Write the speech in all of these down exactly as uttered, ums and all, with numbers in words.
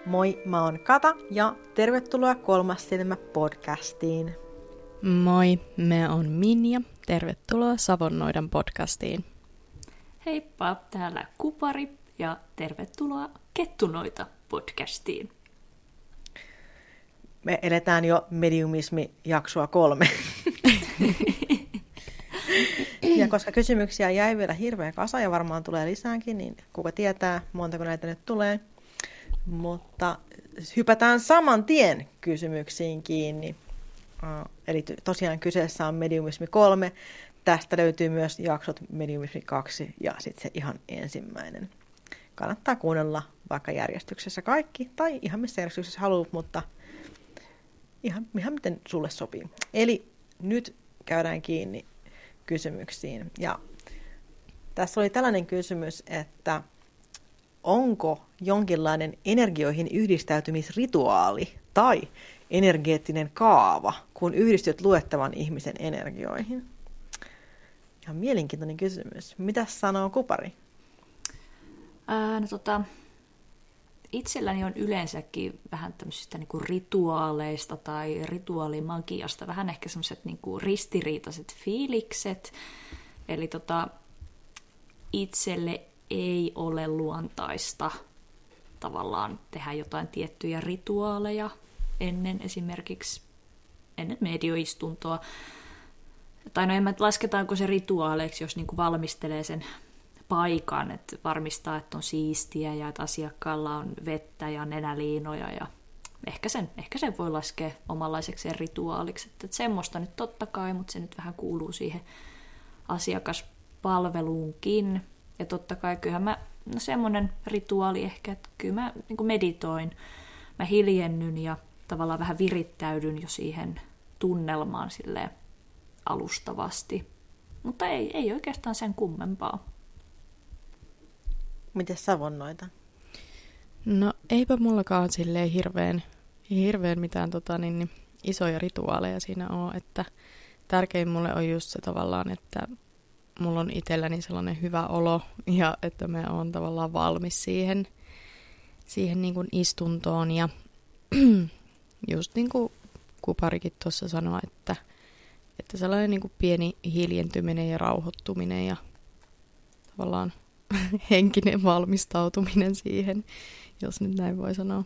Moi, mä oon Kata ja tervetuloa Kolmas silmä podcastiin. Moi, mä oon Minja. Tervetuloa Savonnoidan podcastiin. Heippa, täällä Kupari ja tervetuloa Kettunoita podcastiin. Me eletään jo mediumismi-jaksoa kolme. Ja koska kysymyksiä jäi vielä hirveä kasa ja varmaan tulee lisäänkin, niin kuka tietää, montako näitä nyt tulee. Mutta hypätään saman tien kysymyksiin kiinni. Eli tosiaan kyseessä on mediumismi kolme. Tästä löytyy myös jaksot mediumismi kaksi ja sitten se ihan ensimmäinen. Kannattaa kuunnella vaikka järjestyksessä kaikki tai ihan missä järjestyksessä haluat, mutta ihan, ihan miten sulle sopii. Eli nyt käydään kiinni kysymyksiin. Ja tässä oli tällainen kysymys, että onko jonkinlainen energioihin yhdistäytymisrituaali tai energeettinen kaava, kun yhdistyt luettavan ihmisen energioihin? Ihan mielenkiintoinen kysymys. Mitäs sanoo Kupari? Ää, no tota, itselläni on yleensäkin vähän tämmöisistä niinku rituaaleista tai rituaalimagiasta, vähän ehkä semmoiset niinku ristiriitaiset fiilikset. Eli tota, itselle ei ole luontaista tavallaan tehdä jotain tiettyjä rituaaleja ennen esimerkiksi ennen medioistuntoa. Tai no en mä lasketaanko se rituaaleiksi, jos niinku valmistelee sen paikan, että varmistaa, että on siistiä ja että asiakkaalla on vettä ja nenäliinoja ja ehkä sen, ehkä sen voi laskea omanlaisekseen rituaaliksi. Että, että semmoista nyt totta kai, mutta se nyt vähän kuuluu siihen asiakaspalveluunkin. Ja totta kai kyllähän mä, no semmoinen rituaali ehkä, että kyllä mä niin kuin meditoin, mä hiljennyn ja tavallaan vähän virittäydyn jo siihen tunnelmaan silleen alustavasti. Mutta ei, ei oikeastaan sen kummempaa. Miten Savonnoita? No eipä mullakaan silleen hirveän, hirveän mitään tota, niin, niin, isoja rituaaleja siinä ole, että tärkein mulle on just se tavallaan, että mulla on itselläni sellainen hyvä olo ja että mä oon tavallaan valmis siihen, siihen niin kuin istuntoon ja just niin kuin Kuparikin tuossa sanoi, että, että sellainen niin kuin pieni hiljentyminen ja rauhoittuminen ja tavallaan henkinen valmistautuminen siihen, jos nyt näin voi sanoa.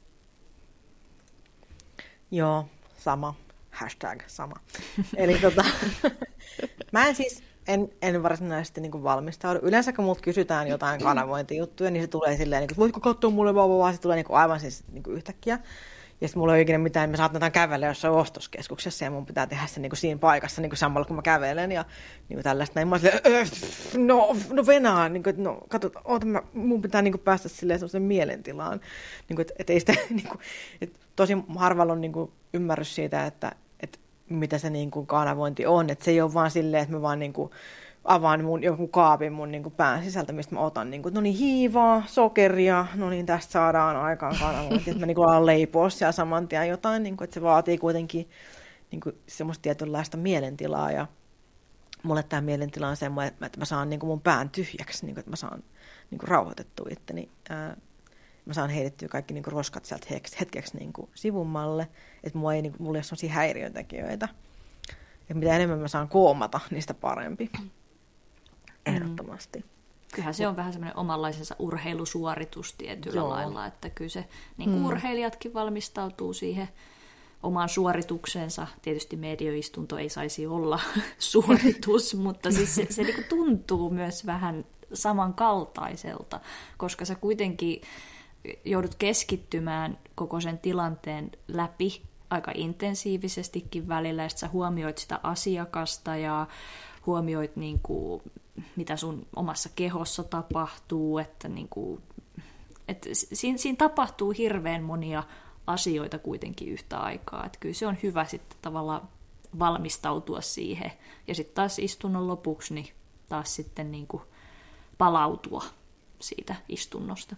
Joo, sama. Hashtag sama. Eli tota, mä en siis en, en varsinaisesti niin kuin valmistaudu. Yleensä kun multa kysytään jotain kanavointijuttuja, niin se tulee silleen, niin kuin, voitko katsoa mulle vaan, vaan se tulee niin kuin aivan siis niin kuin yhtäkkiä. Ja sitten mulla ei ole ikinä mitään, me saatetaan kävellä jossain ostoskeskuksessa ja mun pitää tehdä se niin kuin siinä paikassa niin kuin samalla kun mä kävelen ja niin kuin tällaista. Näin mä oon silleen, no, no venaa, niin kuin, no katsot, oota, mä, mun pitää niin kuin päästä silleen semmoisen mielentilaan. Niin kuin, että, että ei sitä, niin kuin, että tosi harvalla on niin kuin ymmärrys siitä, että, että mitä se niin kuin kanavointi on. Että se ei ole vaan silleen, että mä vaan niin kuin avaan mun, joku kaapin mun niin kuin pään sisältä, mistä mä otan niin kuin, no niin hiivaa, sokeria, no niin tästä saadaan aikaan kanavointi, että mä niin kuin alan leipoa siellä saman tien jotain, niin kuin, että se vaatii kuitenkin niin kuin semmoista tietynlaista mielentilaa ja mulle tämä mielentila on semmoinen, että mä saan niin kuin mun pään tyhjäksi, niin kuin, että mä saan niin kuin rauhoitettua itteni, ää, mä saan heitettyä kaikki niin kuin roskat sieltä hetkeksi niin kuin sivummalle, että mulla ei, niin kuin, mulla ei ole semmoisia häiriötekijöitä. Ja mitä enemmän mä saan koomata, niin sitä parempi. Ehdottomasti. Mm. Kyllähän se on vähän semmoinen omanlaisensa urheilusuoritus tietyllä Joo. lailla, että kyllä se, niin kuin mm. urheilijatkin valmistautuu siihen omaan suoritukseensa. Tietysti medioistunto ei saisi olla suoritus, mutta siis se, se niin kuin tuntuu myös vähän samankaltaiselta, koska sä kuitenkin joudut keskittymään koko sen tilanteen läpi aika intensiivisestikin välillä, ja sä huomioit sitä asiakasta ja huomioit, niin kuin, mitä sun omassa kehossa tapahtuu, että, niin kuin, että siinä, siinä tapahtuu hirveän monia asioita kuitenkin yhtä aikaa, että kyllä se on hyvä sitten tavallaan valmistautua siihen, ja sitten taas istunnon lopuksi niin taas sitten niin kuin palautua siitä istunnosta.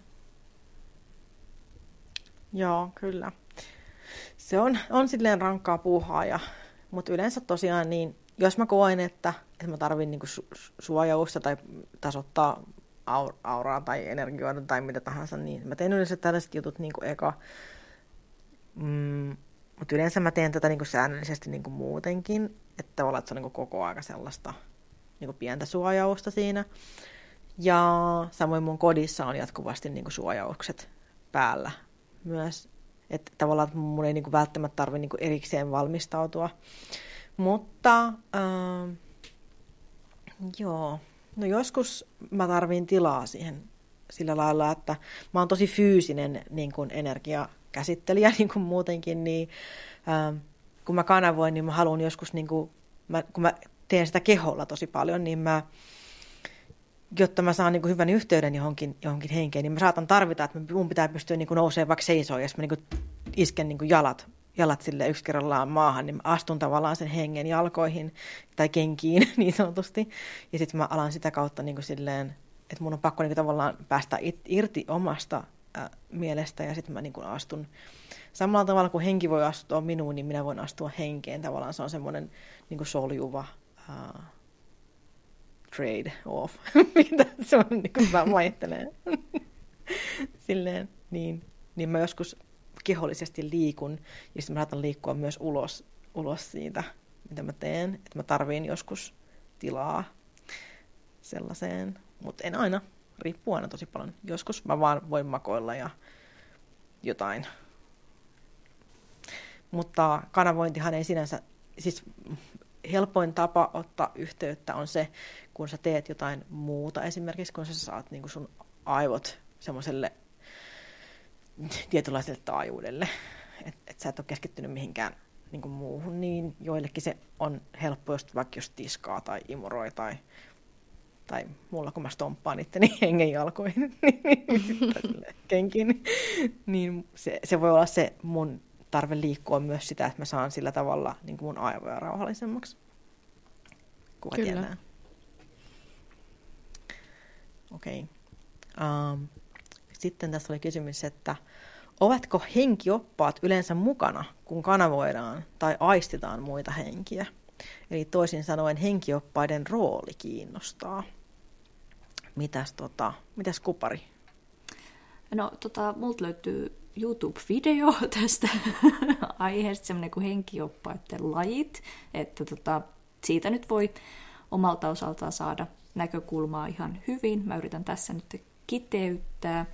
Joo, kyllä. Se on, on silleen rankkaa puuhaa, ja, mutta yleensä tosiaan niin, jos mä koen, että, että mä tarvin niinku su- suojausta tai tasoittaa aur- auraa tai energioida tai mitä tahansa, niin mä teen yleensä tällaiset jutut niin kuin eka. Mm, mutta yleensä mä teen tätä niin kuin säännöllisesti niin kuin muutenkin, että tavallaan että se on niin kuin koko aika sellaista niin kuin pientä suojausta siinä. Ja samoin mun kodissa on jatkuvasti niin kuin suojaukset päällä myös. Että tavallaan että mun ei niin kuin välttämättä tarvitse niin kuin erikseen valmistautua. Mutta äh, joo, no joskus mä tarvin tilaa siihen sillä lailla, että mä oon tosi fyysinen niin kuin energiakäsittelijä niin kuin muutenkin, niin äh, kun mä kanavoin, niin mä haluan joskus, niin kuin, mä, kun mä teen sitä keholla tosi paljon, niin mä, jotta mä saan niin kuin hyvän yhteyden johonkin, johonkin henkeen, niin mä saatan tarvita, että mun pitää pystyä niin kuin nousemaan vaikka seisoon, jos mä niin kuin isken niin kuin jalat, jalat sille yksi kerrallaan maahan, niin mä astun tavallaan sen hengen jalkoihin tai kenkiin niin sanotusti. Ja sitten mä alan sitä kautta niin kuin silleen, että mun on pakko niin kuin tavallaan päästä irti omasta äh, mielestä ja sitten mä niin kuin astun samalla tavalla kuin henki voi astua minuun, niin minä voin astua henkeen. Tavallaan se on semmoinen niin kuin soljuva uh, trade off, mitä se on, niin kuin mä vaihtelen. Silleen, niin, niin mä joskus kehollisesti liikun, ja sitten mä saatan liikkua myös ulos, ulos siitä, mitä mä teen. Että mä tarviin joskus tilaa sellaiseen, mutta en aina. Riippuu aina tosi paljon. Joskus mä vaan voin makoilla ja jotain. Mutta kanavointihan ei sinänsä, siis helpoin tapa ottaa yhteyttä on se, kun sä teet jotain muuta. Esimerkiksi kun sä saat niin kun sun aivot semmoiselle tietynlaiselle taajuudelle, että et sä et ole keskittynyt mihinkään niin kuin muuhun, niin joillekin se on helppo, jos vaikka jos tiskaa tai imuroi tai, tai mulla kun mä stomppaan itteni hengen jalkoihin kenkiin, niin se, se voi olla se mun tarve liikkua myös sitä, että mä saan sillä tavalla niin kuin mun aivoja rauhallisemmaksi. Kuka Kyllä. tietää? Okei. Okay. Um, sitten tässä oli kysymys, että ovatko henkioppaat yleensä mukana, kun kanavoidaan tai aistitaan muita henkiä? Eli toisin sanoen henkioppaiden rooli kiinnostaa. Mitäs, tota, mitäs Kupari? No, tota, multa löytyy YouTube-video tästä aiheesta, semmoinen kuin henkioppaiden lajit, että tota, siitä nyt voi omalta osaltaan saada näkökulmaa ihan hyvin. Mä yritän tässä nyt kiteyttää.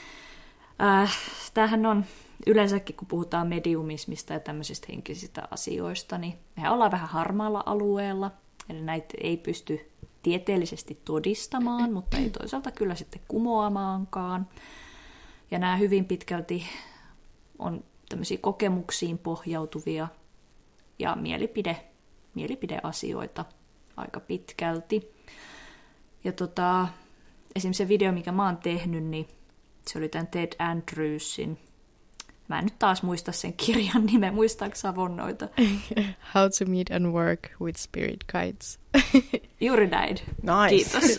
Äh, tämähän on yleensäkin, kun puhutaan mediumismista ja tämmöisistä henkisistä asioista, niin mehän ollaan vähän harmaalla alueella, eli näitä ei pysty tieteellisesti todistamaan, mutta ei toisaalta kyllä sitten kumoamaankaan. Ja nämä hyvin pitkälti on tämmöisiä kokemuksiin pohjautuvia ja mielipide, mielipideasioita aika pitkälti. Ja tota, esimerkiksi se video, mikä mä oon tehnyt, niin se oli tämän Ted Andrewsin. Mä en nyt taas muista sen kirjan nimen, muistaako Savon noita? How to meet and work with spirit guides. Juuri näin. Nice. Kiitos.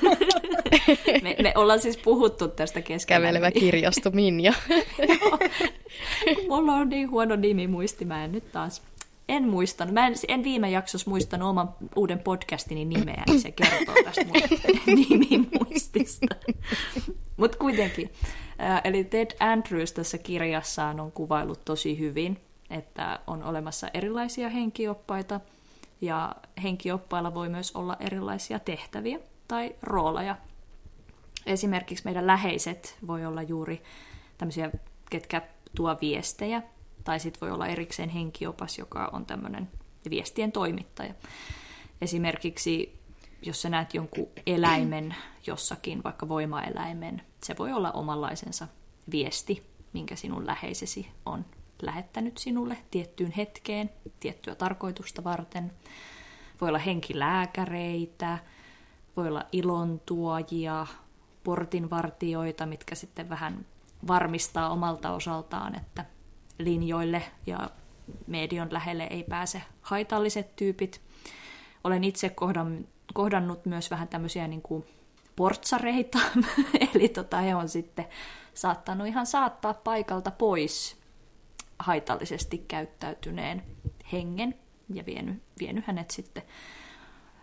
me, me ollaan siis puhuttu tästä keskenään. Kävelevä kirjasto Minja. Joo. Mulla on niin huono nimi muisti, mä en nyt taas... En muistanut. Mä en, en viime jaksossa muistanut oman uuden podcastini nimeä, niin se kertoo tästä mun nimimuistista. Mutta kuitenkin. Äh, eli Ted Andrews tässä kirjassaan on kuvaillut tosi hyvin, että on olemassa erilaisia henkioppaita, ja henkioppailla voi myös olla erilaisia tehtäviä tai rooleja. Esimerkiksi meidän läheiset voi olla juuri tämmöisiä, ketkä tuo viestejä, tai sitten voi olla erikseen henkiopas, joka on tämmöinen viestien toimittaja. Esimerkiksi, jos sä näet jonkun eläimen jossakin, vaikka voimaeläimen, se voi olla omanlaisensa viesti, minkä sinun läheisesi on lähettänyt sinulle tiettyyn hetkeen, tiettyä tarkoitusta varten. Voi olla henkilääkäreitä, voi olla ilontuojia, portinvartijoita, mitkä sitten vähän varmistaa omalta osaltaan, että linjoille ja median lähelle ei pääse haitalliset tyypit. Olen itse kohdannut myös vähän tämmöisiä niin kuin portsareita, eli tota, he on sitten saattanut ihan saattaa paikalta pois haitallisesti käyttäytyneen hengen ja vienyt, vienyt hänet sitten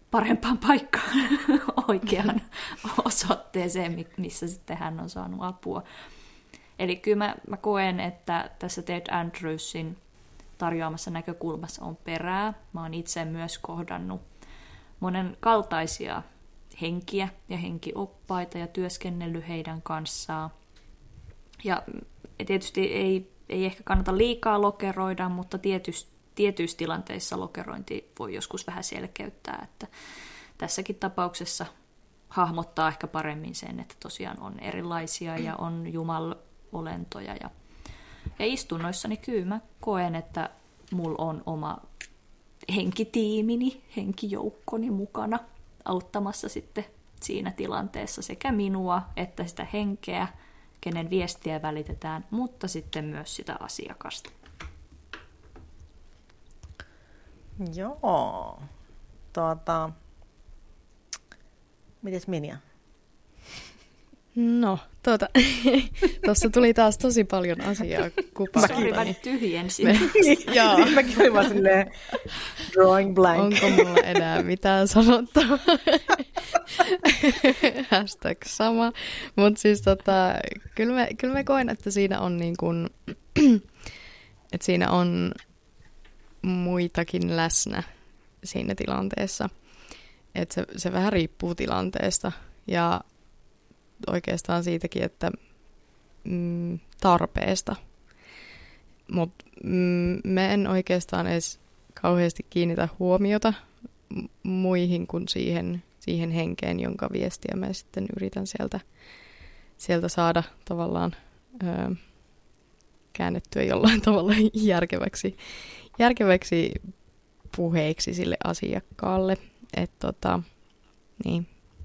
parempaan paikkaan oikeaan osoitteeseen, missä sitten hän on saanut apua. Eli kyllä mä, mä koen, että tässä Ted Andrewsin tarjoamassa näkökulmassa on perää. Mä oon itse myös kohdannut monen kaltaisia henkiä ja henkioppaita ja työskennellyt heidän kanssaan. Ja tietysti ei, ei ehkä kannata liikaa lokeroida, mutta tietysti, tietyissä tilanteissa lokerointi voi joskus vähän selkeyttää, että tässäkin tapauksessa hahmottaa ehkä paremmin sen, että tosiaan on erilaisia ja on jumalolentoja. Ja, ja istunnoissani kyllä mä koen, että mulla on oma henkitiimini, henkijoukkoni mukana auttamassa sitten siinä tilanteessa sekä minua että sitä henkeä, kenen viestiä välitetään, mutta sitten myös sitä asiakasta. Joo. Tuota, mites Minja? No, tuota, tuossa tuli taas tosi paljon asiaa kupaan. Sori, mä nyt tyhjensin. Joo. Mäkin olin vaan silleen drawing blank. Onko mulla enää mitään sanottavaa? Hashtag sama. Mutta siis tota, kyllä mä, kyllä mä koen, että siinä on niin kuin, että siinä on muitakin läsnä siinä tilanteessa. Että se, se vähän riippuu tilanteesta ja oikeastaan siitäkin, että mm, tarpeesta. Mutta mm, mä en oikeastaan edes kauheasti kiinnitä huomiota muihin kuin siihen, siihen henkeen, jonka viestiä mä sitten yritän sieltä, sieltä saada tavallaan ö, käännettyä jollain tavalla järkeväksi, järkeväksi puheeksi sille asiakkaalle. Et tota, niin.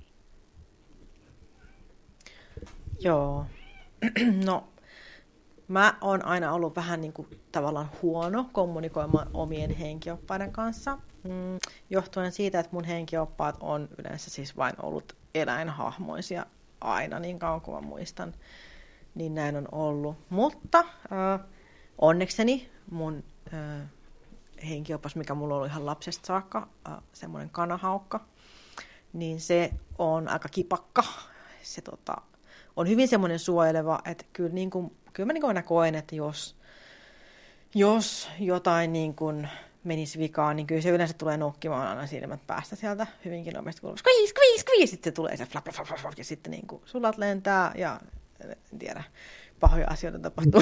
Joo. No, mä oon aina ollut vähän niin kuin tavallaan huono kommunikoimaan omien henkioppaiden kanssa, mm, johtuen siitä, että mun henkioppaat on yleensä siis vain ollut eläinhahmoisia aina, niin kauan kuin mä muistan, niin näin on ollut. Mutta äh, onnekseni mun äh, henkiopas, mikä mulla on ollut ihan lapsesta saakka, äh, semmoinen kanahaukka, niin se on aika kipakka. Se tota, on hyvin semmoinen suojeleva, että kyllä, niin kuin, kyllä mä niin kuin aina koen, että jos, jos jotain niin kuin menisi vikaan, niin kyllä se yleensä tulee nokkimaan aina silmät päästä sieltä hyvinkin nopeasti. Skviis, skviis, skviis! Sitten se tulee se flap, flap, flap, flap, ja sitten niin kuin sulat lentää ja en tiedä, pahoja asioita tapahtuu.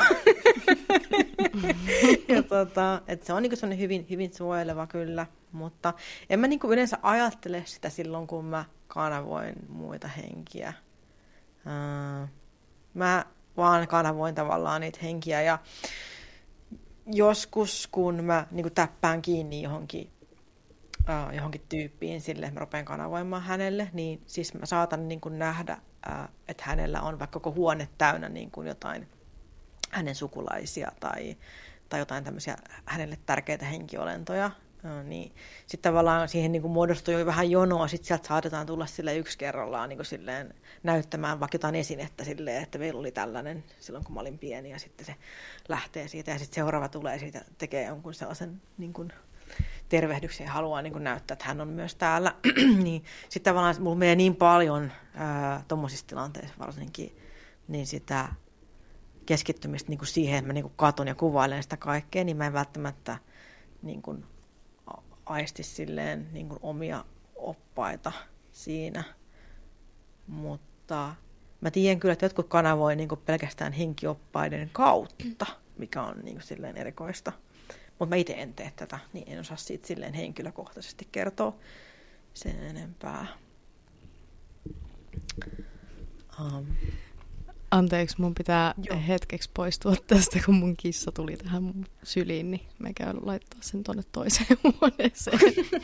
ja tota, että se on niin kuin semmoinen hyvin, hyvin suojeleva kyllä, mutta en mä niin kuin yleensä ajattele sitä silloin, kun mä kanavoin muita henkiä. Uh, mä vaan kanavoin tavallaan niitä henkiä ja joskus kun mä niin kuin täppään kiinni johonkin, uh, johonkin tyyppiin sille, että mä rupean kanavoimaan hänelle, niin siis mä saatan niin kuin nähdä, uh, että hänellä on vaikka koko huone täynnä niin kuin jotain hänen sukulaisia tai, tai jotain tämmöisiä hänelle tärkeitä henkiolentoja. No, niin. Sitten tavallaan siihen niin kuin muodostui jo vähän jonoa, sitten sieltä saatetaan tulla sille yksi kerrallaan niin kuin silleen näyttämään vaikka jotain esinettä silleen, että meillä oli tällainen silloin, kun mä olin pieni, ja sitten se lähtee siitä, ja sitten seuraava tulee siitä, tekee jonkun sellaisen niin kuin tervehdyksen ja haluaa niin kuin näyttää, että hän on myös täällä. niin, sitten tavallaan mulla menee niin paljon tuommoisissa tilanteissa varsinkin, niin sitä keskittymistä niin kuin siihen, että mä niin kuin katon ja kuvailen sitä kaikkea, niin mä en välttämättä niin kuin aisti silleen niin kuin omia oppaita siinä, mutta mä tiedän kyllä, että jotkut kanavoi niin kuin pelkästään henkioppaiden kautta, mikä on niin kuin silleen erikoista, mutta mä itse en tee tätä, niin en osaa siitä silleen henkilökohtaisesti kertoa sen enempää. Um. Anteeksi, mun pitää Joo. hetkeksi poistua tästä, kun mun kissa tuli tähän mun syliin, niin mä käyn laittaa sen tonne toiseen huoneeseen.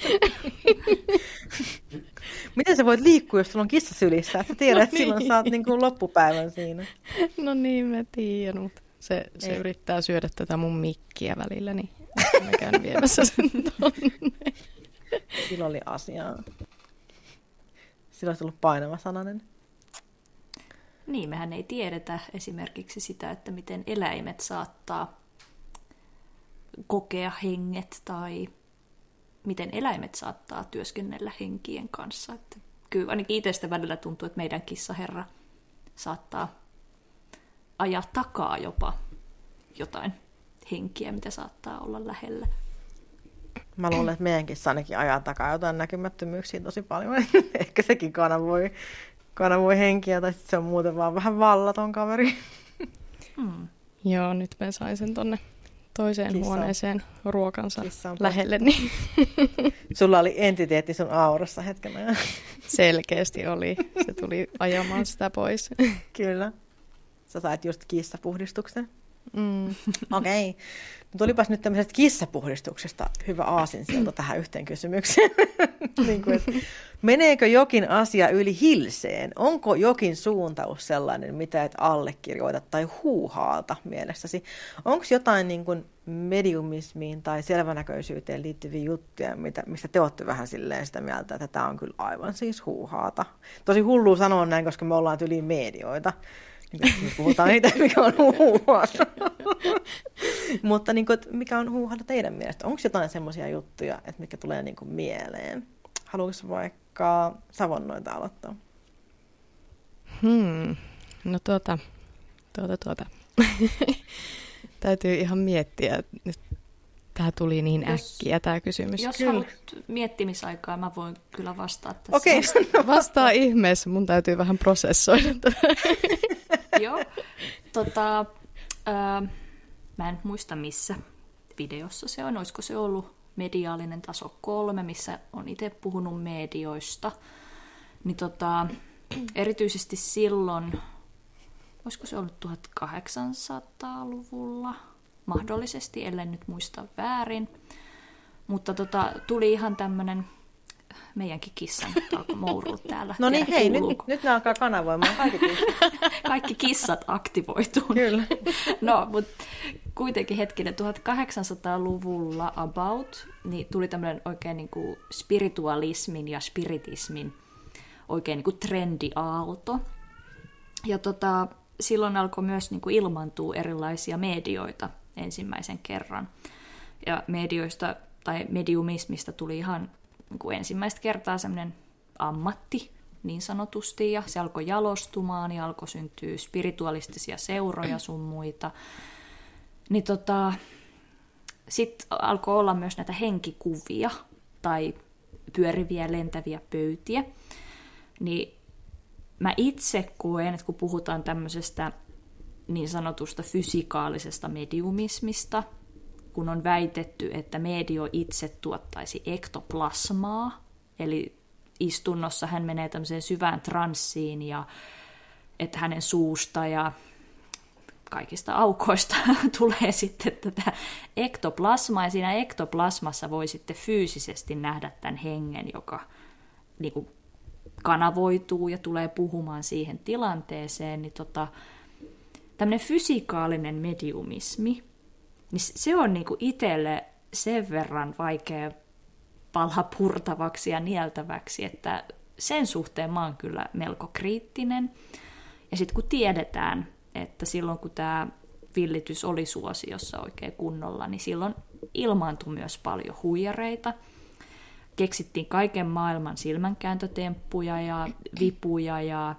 Miten sä voit liikkua, jos sulla on kissa sylissä? Sä tiedät, No että silloin niin. saat niin kuin loppupäivän siinä. No niin, mä tiedän, mutta se, se yrittää syödä tätä mun mikkiä välillä, niin mä käyn viemässä sen tonne. Sillä oli asiaa. Sillä olisi ollut painava sananen. Niin, mehän ei tiedetä esimerkiksi sitä, että miten eläimet saattaa kokea henget tai miten eläimet saattaa työskennellä henkien kanssa. Että kyllä ainakin itsestä välillä tuntuu, että meidän kissaherra saattaa ajaa takaa jopa jotain henkiä, mitä saattaa olla lähellä. Mä luulen, että meidän kissa ainakin ajaa takaa jotain näkymättömyyksiä tosi paljon. Ehkä sekin kanavoi, kanavoi henkiä, tai sitten se on muuten vaan vähän vallaton kaveri. Hmm. Joo, nyt mä sain sen tonne toiseen Kissa. huoneeseen ruokansa Kissa on lähelle. Niin Sulla oli entiteetti sun aurassa hetken ajan. selkeästi oli. Se tuli ajamaan sitä pois. Kyllä. Sä sait just kissapuhdistuksen. Mm. Okei. Okay. Tulipas nyt tämmöisestä kissapuhdistuksesta hyvä aasinsilta tähän yhteen kysymykseen. niin kuin, että meneekö jokin asia yli hilseen? Onko jokin suuntaus sellainen, mitä et allekirjoita tai huuhaalta mielessäsi? Onko jotain niin kuin mediumismiin tai selvänäköisyyteen liittyviä juttuja, mitä, mistä te olette vähän silleen sitä mieltä, että tämä on kyllä aivan siis huuhaata? Tosi hullua sanoa näin, koska me ollaan yli medioita. Niin puhutaan niitä, mikä on huuhaata. Mutta niin kuin, mikä on huuhaata teidän mielestä? Onko jotain semmoisia juttuja, että mitkä tulee niin kuin mieleen? Haluaisi vaikka Savonnoita aloittaa? Hmm. No tuota, tuota, tuota. Täytyy ihan miettiä. Nyt tämä tuli niin jos, äkkiä tämä kysymys. Jos kyllä. haluat miettimisaikaa, mä voin kyllä vastata tässä. Okei. Okay. Vastaa ihmeessä, mun täytyy vähän prosessoida tätä. Joo, tota, ää, mä en muista missä videossa se on. Olisiko se ollut mediaalinen taso kolme, missä on itse puhunut medioista. Niin tota, erityisesti silloin, olisiko se ollut tuhatkahdeksansataaluvulla, mahdollisesti, ellen nyt muista väärin. Mutta tota, tuli ihan tämmöinen, meidänkin kissan alkoi mourua täällä. No niin, hei, nyt, nyt ne alkaa kanavoimaan kaikki kissat. Kaikki kissat aktivoituu. Kyllä. No, mutta kuitenkin hetkinen, tuhatkahdeksansataaluvulla about, niin tuli tämmöinen oikein niin kuin spiritualismin ja spiritismin oikein niin kuin trendiaalto. Ja tota, silloin alkoi myös niin kuin ilmaantua erilaisia medioita ensimmäisen kerran. Ja medioista tai mediumismista tuli ihan niin kuin ensimmäistä kertaa semmoinen ammatti niin sanotusti, ja se alkoi jalostumaan ja alkoi syntyä spiritualistisia seuroja sun muita. Niin tota, sitten alkoi olla myös näitä henkikuvia tai pyöriviä lentäviä pöytiä. Niin mä itse koen, että kun puhutaan tämmöisestä niin sanotusta fysikaalisesta mediumismista, kun on väitetty, että medio itse tuottaisi ektoplasmaa, eli istunnossa hän menee tämmöiseen syvään transsiin ja että hänen suusta ja kaikista aukoista tulee sitten tätä ektoplasmaa, ja siinä ektoplasmassa voi sitten fyysisesti nähdä tämän hengen, joka niin kuin kanavoituu ja tulee puhumaan siihen tilanteeseen, niin tota, tämmöinen fysikaalinen mediumismi, niin se on niin kuin itselle sen verran vaikea pala purtavaksi ja nieltäväksi, että sen suhteen mä oon kyllä melko kriittinen. Ja sitten kun tiedetään, että silloin kun tämä villitys oli suosiossa oikein kunnolla, niin silloin ilmaantui myös paljon huijareita. Keksittiin kaiken maailman silmänkääntötemppuja ja vipuja ja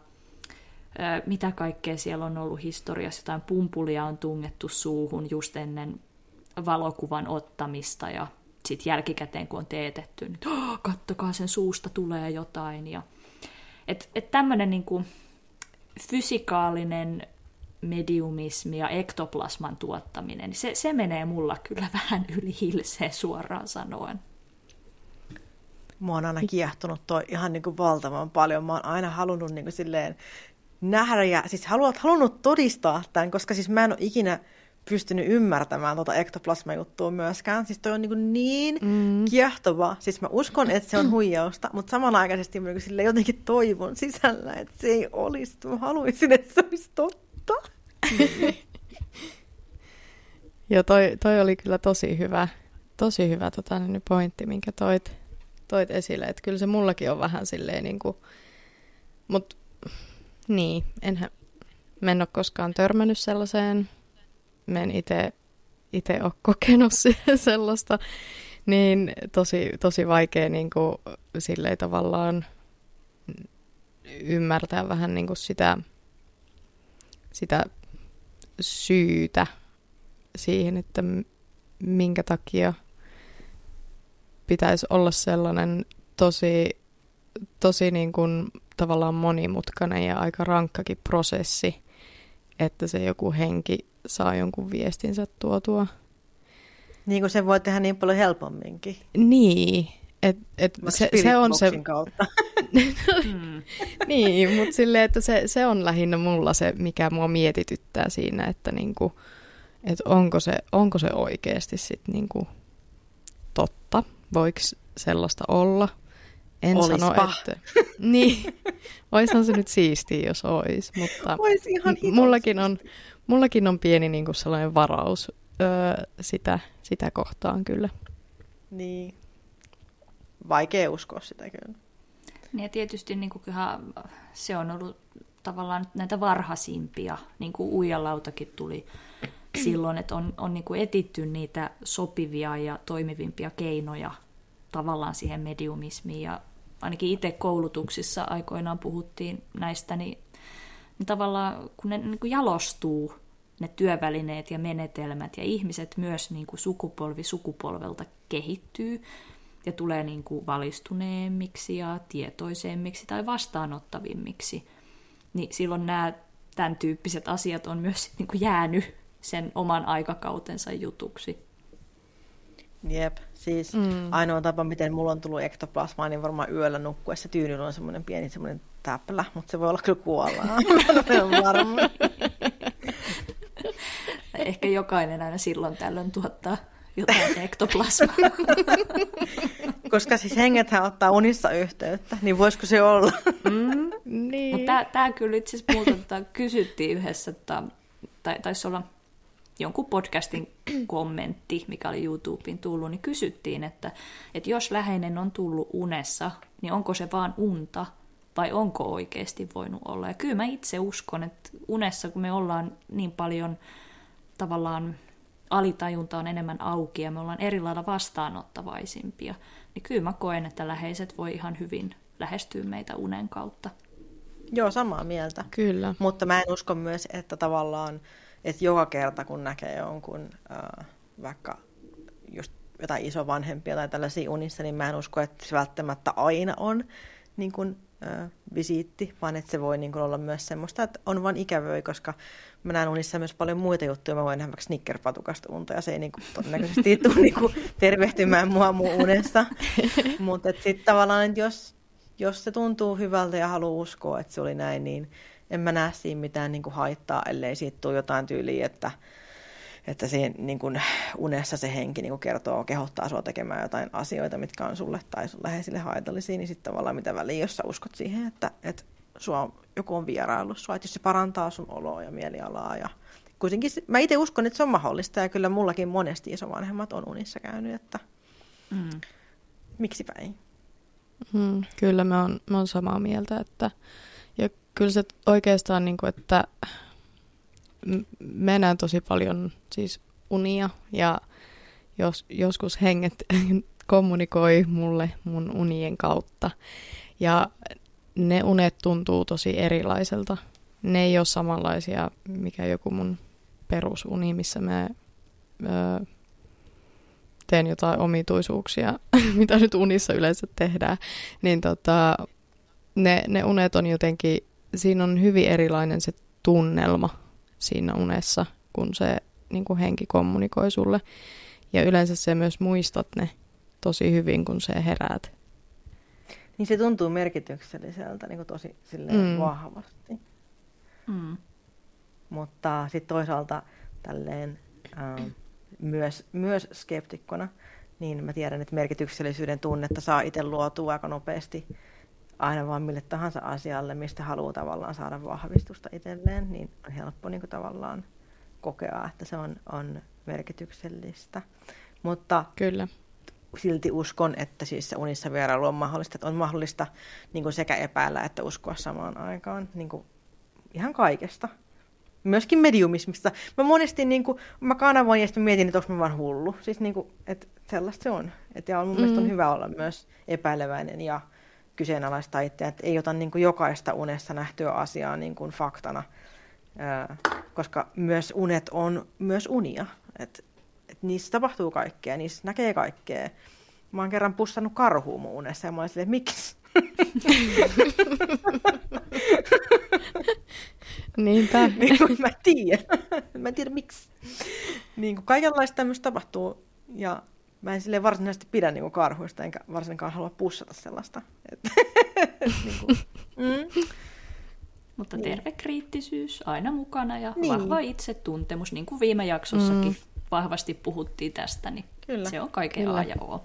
ö, mitä kaikkea siellä on ollut historiassa. Jotain pumpulia on tungettu suuhun just ennen valokuvan ottamista ja sitten jälkikäteen kun on teetetty, niin oh, kattokaa sen suusta tulee jotain. Ja, et, et tämmöinen niinku fysikaalinen mediumismi ja ektoplasman tuottaminen, niin se, se menee mulla kyllä vähän yli hilseen suoraan sanoen. Mua on aina kiehtonut toi ihan niin kuin valtavan paljon. Mä oon aina halunnut niin kuin silleen nähdä ja siis haluat, halunnut todistaa tämän, koska siis mä en ole ikinä pystynyt ymmärtämään tuota ektoplasma-juttua myöskään. Siis toi on niin, niin mm. kiehtova. Siis mä uskon, että se on huijausta, mutta samanaikaisesti mä niin jotenkin toivon sisällä, että se ei olisi. Mä haluaisin, että se olisi totta. Joo, toi, toi oli kyllä tosi hyvä, tosi hyvä tota, niin pointti, minkä toit, toit esille. Että kyllä se mullakin on vähän silleen niin kuin, mutta niin, enhän, mä en ole koskaan törmännyt sellaiseen. Mä en itse ole kokenut sellaista, niin tosi, tosi vaikea niin kuin, silleen tavallaan ymmärtää vähän niin kuin sitä, sitä syytä siihen, että minkä takia pitäisi olla sellainen tosi, tosi niin kuin tavallaan monimutkainen ja aika rankkakin prosessi, että se joku henki saa jonkun viestinsä tuotua. Niin kuin se voi tehdä niin paljon helpomminkin. Niin, et, et se, se on se... kautta. mm. Niin, mutta silleen, että se, se on lähinnä mulla se, mikä mua mietityttää siinä, että niinku, et onko, se, onko se oikeasti sit niinku totta, voiko sellaista olla. En Olispa. sano, että... Niin, oishan se nyt siistiä, jos ois, mutta Ois ihan mullakin, on, mullakin on pieni niinku sellainen varaus öö, sitä, sitä kohtaan kyllä. Niin, vaikea uskoa sitä kyllä. Niin ja tietysti niin kuin, kyllähän se on ollut tavallaan näitä varhaisimpia, niin kuin Uijalautakin tuli silloin, että on, on niin kuin etitty niitä sopivia ja toimivimpia keinoja tavallaan siihen mediumismiin. Ja ainakin itse koulutuksissa aikoinaan puhuttiin näistä, niin, niin tavallaan kun ne niin kuin jalostuu, ne työvälineet ja menetelmät ja ihmiset myös niin kuin sukupolvi sukupolvelta kehittyy, ja tulee niin kuin valistuneemmiksi ja tietoisemmiksi tai vastaanottavimmiksi, niin silloin nämä tämän tyyppiset asiat on myös niin kuin jäänyt sen oman aikakautensa jutuksi. Jep, siis mm. ainoa tapa, miten mulla on tullut ektoplasmaa, niin varmaan yöllä nukkuessa tyynyllä on semmoinen pieni semmoinen täppälä, mutta se voi olla kyllä kuollaan. Olen varma. Ehkä jokainen aina silloin tällöin tuottaa jotain ektoplasmaa. Koska siis hengethän ottaa unissa yhteyttä, niin voisiko se olla? Mm, niin. Mutta tämä kyllä itse asiassa muuta tota, kysyttiin yhdessä, että, tai taisi olla jonkun podcastin kommentti, mikä oli YouTubeen tullut, niin kysyttiin, että, että jos läheinen on tullut unessa, niin onko se vaan unta vai onko oikeasti voinut olla? Ja kyllä mä itse uskon, että unessa, kun me ollaan niin paljon tavallaan alitajunta on enemmän auki ja me ollaan eri lailla vastaanottavaisimpia, niin kyllä mä koen, että läheiset voi ihan hyvin lähestyä meitä unen kautta. Joo, samaa mieltä. Kyllä. Mutta mä en usko myös, että tavallaan, että joka kerta kun näkee jonkun äh, vaikka just jotain isovanhempia tai tällaisia unissa, niin mä en usko, että se välttämättä aina on niin kuin, äh, visiitti, vaan että se voi niin kuin olla myös semmoista, että on vaan ikävöi, koska mä näen unissa myös paljon muita juttuja. Mä voin nähdä vaikka snickerpatukasta unta, ja se ei niin kuin, todennäköisesti tule niin kuin, tervehtymään mua mun unessa. Mutta sitten tavallaan, että jos, jos se tuntuu hyvältä ja haluaa uskoa, että se oli näin, niin en mä näe siinä mitään niin kuin haittaa, ellei siitä tule jotain tyyliä, että, että siinä niin kuin unessa se henki niin kuin kertoo, kehottaa sua tekemään jotain asioita, mitkä on sulle tai sun läheisille haitallisia, niin sitten tavallaan mitä väliä, jos sä uskot siihen, että, että sua, joku on vieraillut sua, että jos se parantaa sun oloa ja mielialaa. Ja kuitenkin mä itse uskon, että se on mahdollista, ja kyllä mullakin monesti isovanhemmat on unissa käynyt, että mm. miksipä ei. Mm, kyllä mä oon, mä oon samaa mieltä, että ja kyllä se oikeastaan, niin kuin, että mä näen tosi paljon siis unia, ja jos, joskus henget kommunikoi mulle mun unien kautta, ja ne unet tuntuu tosi erilaiselta. Ne ei ole samanlaisia, mikä joku mun perusuni, missä mä öö, teen jotain omituisuuksia, mitä nyt unissa yleensä tehdään. Niin tota, ne, ne unet on jotenkin, siinä on hyvin erilainen se tunnelma siinä unessa, kun se niin kuin henki kommunikoi sulle. Ja yleensä se myös muistat ne tosi hyvin, kun se heräät. Niin se tuntuu merkitykselliseltä niin kuin tosi silleen mm. vahvasti. Mm. Mutta sitten toisaalta tälleen äh, myös, myös skeptikkona, niin mä tiedän, että merkityksellisyyden tunnetta saa itse luotua aika nopeasti aina vaan mille tahansa asialle, mistä haluaa tavallaan saada vahvistusta itselleen, niin on helppo niin kuin tavallaan kokea, että se on, on merkityksellistä. Mutta kyllä. Silti uskon, että siis se unissa vierailu on mahdollista, että on mahdollista niin kuin sekä epäillä että uskoa samaan aikaan niin kuin ihan kaikesta. myöskin mediumismista. Mä monesti niin kuin, mä kanavoin ja sitten mietin, että onko mä vaan hullu. Siis niin kuin, että sellaista se on. Et ja mun mm. mielestä on hyvä olla myös epäileväinen ja kyseenalaista itseä, että ei ota niin kuin jokaista unessa nähtyä asiaa niin kuin faktana, ää, koska myös unet on myös unia. Et, et niissä tapahtuu kaikkea, niissä näkee kaikkea. Mä oon kerran pussannut karhua mun unessa ja mä olin silleen, miksi? Niinpä. Niin kuin mä tiedän. Mä en tiedä miksi. Niin kuin kaikenlaista tämmöistä tapahtuu ja mä en silleen varsinaisesti pidä niin kuin karhuista, enkä varsinkaan halua pussata sellaista. niin kuin, mm. Mutta niin. terve kriittisyys aina mukana ja niin. vahva itsetuntemus, niin kuin viime jaksossakin mm. vahvasti puhuttiin tästä, niin Kyllä. se on kaiken Kyllä. A ja O.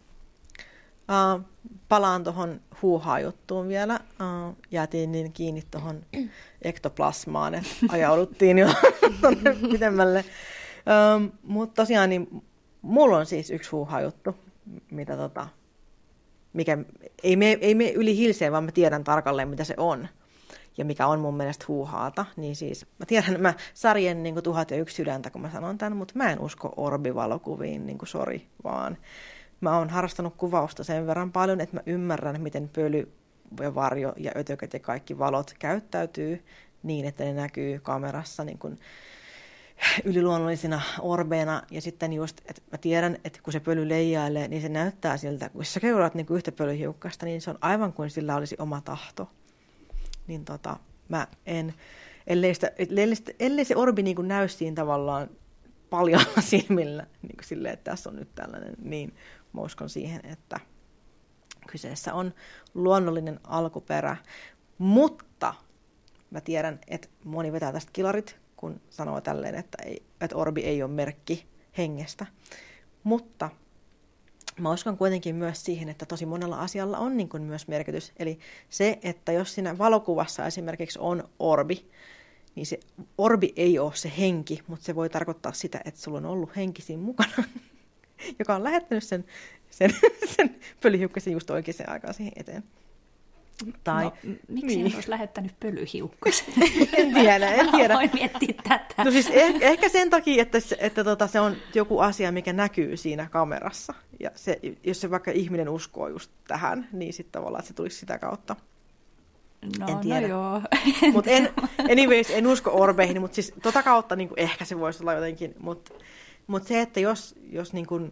Uh, palaan tuohon huuhaa-juttuun vielä. Uh, jäätiin niin kiinni tuohon ektoplasmaan, että ajauduttiin jo pidemmälle. Uh, Mutta tosiaan niin mulla on siis yksi huuhaa-juttu, mitä tota, mikä ei mene ei me yli hilseen, vaan mä tiedän tarkalleen, mitä se on. Ja mikä on mun mielestä huuhaata. Niin siis, mä tiedän, mä sarjen niin kuin tuhat ja yksi sydäntä, kun mä sanon tämän, mutta mä en usko orbivalokuviin, niin kuin sori, vaan mä oon harrastanut kuvausta sen verran paljon, että mä ymmärrän, miten pöly ja varjo ja ötökät ja kaikki valot käyttäytyy niin, että ne näkyy kamerassa niin kuin yliluonnollisina orbeina. Ja sitten just, että mä tiedän, että kun se pöly leijailee, niin se näyttää siltä, kun sä keuraat niin kuin yhtä pölyhiukkasta, niin se on aivan kuin sillä olisi oma tahto. Niin tota, mä en, ellei, sitä, ellei, sitä, ellei se orbi niin kuin näy siinä tavallaan paljolla silmillä, niin kuin silleen, että tässä on nyt tällainen, niin mä uskon siihen, että kyseessä on luonnollinen alkuperä. Mutta mä tiedän, että moni vetää tästä kilarit, kun sanoo tälleen, että, ei, että orbi ei ole merkki hengestä. Mutta mä uskon kuitenkin myös siihen, että tosi monella asialla on niin kuin myös merkitys. Eli se, että jos siinä valokuvassa esimerkiksi on orbi, niin se orbi ei ole se henki, mutta se voi tarkoittaa sitä, että sulla on ollut henki siinä mukana, joka on lähettänyt sen, sen, sen pölyhiukkasen just oikeaan aikaan siihen eteen. Tai, no, miksi niin. hän olisi lähettänyt pölyhiukkasen? En tiedä, en tiedä. Voin miettiä tätä. No siis ehkä, ehkä sen takia, että, se, että tota, se on joku asia, mikä näkyy siinä kamerassa. Ja se, jos se vaikka ihminen uskoo just tähän, niin sitten tavallaan se tulisi sitä kautta. No, en tiedä. No joo. Mutta en, anyways, en usko orbeihin, mutta siis tota kautta niin kuin ehkä se voisi olla jotenkin. Mutta mut se, että jos, jos niin kuin,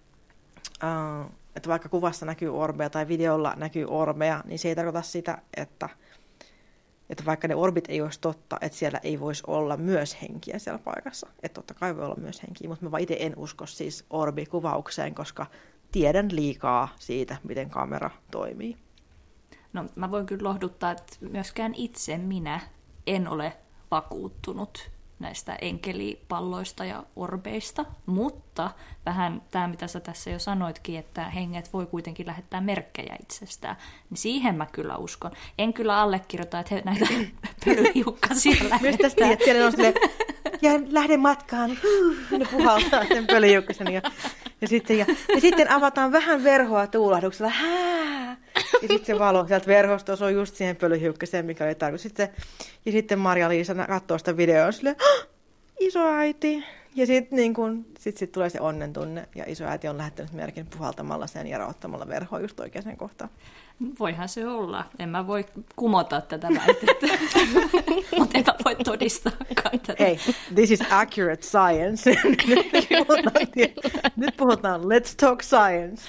uh, että vaikka kuvassa näkyy orbeja tai videolla näkyy orbeja, niin se ei tarkoita sitä, että, että vaikka ne orbit ei olisi totta, että siellä ei voisi olla myös henkiä siellä paikassa. Että totta kai voi olla myös henkiä, mutta mä vaan itse en usko siis orbikuvaukseen, koska tiedän liikaa siitä, miten kamera toimii. No mä voin kyllä lohduttaa, että myöskään itse minä en ole vakuuttunut näistä enkelipalloista ja orbeista, mutta vähän tämä, mitä sä tässä jo sanoitkin, että henget voi kuitenkin lähettää merkkejä itsestään, niin siihen mä kyllä uskon. En kyllä allekirjoita, että he näitä pölyhiukkasia lähettää. Myös tästä tiedät, siellä on silleen, ja lähden matkaan, huh, ne puhaltaa sen pölyhiukkasen ja, ja, sitten, ja, ja sitten avataan vähän verhoa tuulahduksella, hää! Ja sitten se valo sieltä verhosta osuu just siihen pölyhiukkaseen, mikä oli tarkoitus. Sitten, ja sitten Marja-Liisa katsoo sitä videoa silleen, isoäiti. Ja sitten niin kun, sit, sit tulee se onnen tunne, ja isoäiti on lähettänyt merkin puhaltamalla sen ja raottamalla verhoa just oikeaan kohtaan. Voihan se olla. En mä voi kumota tätä väitettä, mutta en mä voi todistaakaan tätä. Hei, this is accurate science. nyt, puhutaan, nyt puhutaan, let's talk science.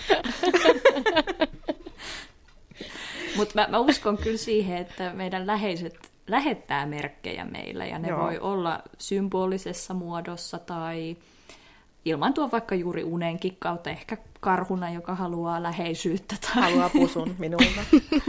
Mutta mä, mä uskon kyllä siihen, että meidän läheiset lähettää merkkejä meille, ja ne Joo. voi olla symbolisessa muodossa tai ilman tuo vaikka juuri unenkin kautta, ehkä karhuna, joka haluaa läheisyyttä. Tai... Haluaa pusun minulta.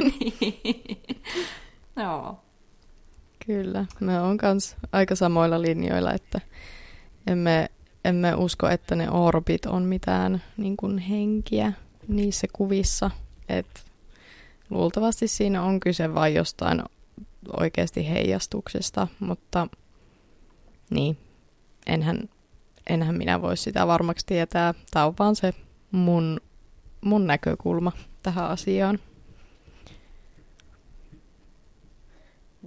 Joo. Kyllä, me on myös aika samoilla linjoilla, että emme, emme usko, että ne orbit on mitään niin kuin henkiä niissä kuvissa, että luultavasti siinä on kyse vain jostain oikeasti heijastuksesta, mutta niin, enhän, enhän minä voi sitä varmaksi tietää. Tämä on vaan se mun, mun näkökulma tähän asiaan.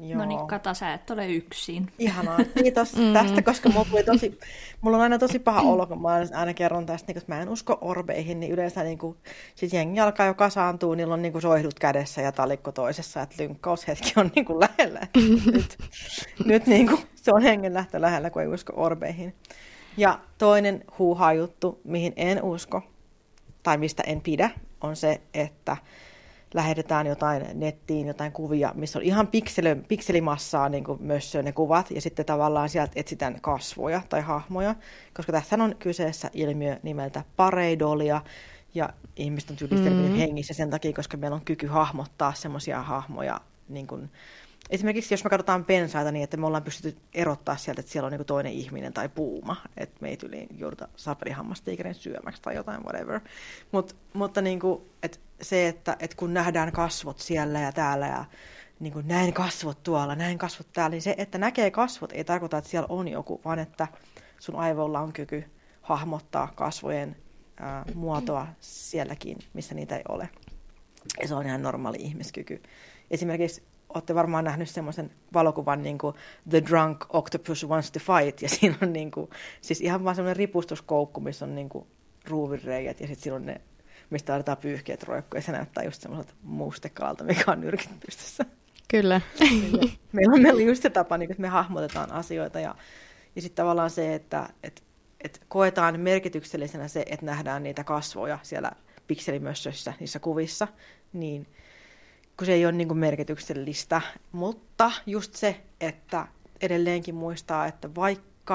Joo. No niin, Kata, sä et ole yksin. Ihanaa, kiitos mm. tästä, koska mulla, tuli tosi, mulla on aina tosi paha olo, kun mä aina kerron tästä, niin kun mä en usko orbeihin, niin yleensä niin kun, sit jengi alkaa jo kasaantua, niillä on niin kun soihdut kädessä ja talikko toisessa, että lynkkaushetki on niin kun lähellä. nyt nyt niin kun, se on hengenlähtö lähellä, kun ei usko orbeihin. Ja toinen huuhaa juttu, mihin en usko, tai mistä en pidä, on se, että lähetetään jotain nettiin, jotain kuvia, missä on ihan pikseli, pikselimassaa niin kuin myös ne kuvat, ja sitten tavallaan sieltä etsitään kasvoja tai hahmoja, koska tässä on kyseessä ilmiö nimeltä pareidolia, ja ihmiset on tyylistänyt mm. hengissä sen takia, koska meillä on kyky hahmottaa semmoisia hahmoja, niin kuin, esimerkiksi jos me katsotaan pensaita niin, että me ollaan pystytty erottaa sieltä, että siellä on niin toinen ihminen tai puuma, että me ei tyyliin jouduta sapelihammastiikerin syömäksi tai jotain, whatever. Mut, mutta niin kuin, että se, että, että kun nähdään kasvot siellä ja täällä ja niin kuin näin kasvot tuolla, näin kasvot täällä, niin se, että näkee kasvot ei tarkoita, että siellä on joku, vaan että sun aivoilla on kyky hahmottaa kasvojen ää, muotoa sielläkin, missä niitä ei ole. Ja se on ihan normaali ihmiskyky. Esimerkiksi olette varmaan nähnyt semmoisen valokuvan niin kuin The Drunk Octopus Wants to Fight, ja siinä on niin kuin, siis ihan vaan semmoinen ripustuskoukku, missä on niin kuin ruuvinreijät, ja sitten siinä on ne, mistä aletaan pyyhkeet roikkuu, ja se näyttää just semmoiselta mustekaalalta, mikä on nyrkit pystyssä. Kyllä. meillä, on, meillä on just se tapa, niin että me hahmotetaan asioita, ja, ja sitten tavallaan se, että et, et koetaan merkityksellisenä se, että nähdään niitä kasvoja siellä pikselimössöissä, niissä kuvissa, niin kun se ei ole niin kuin merkityksellistä, mutta just se, että edelleenkin muistaa, että vaikka,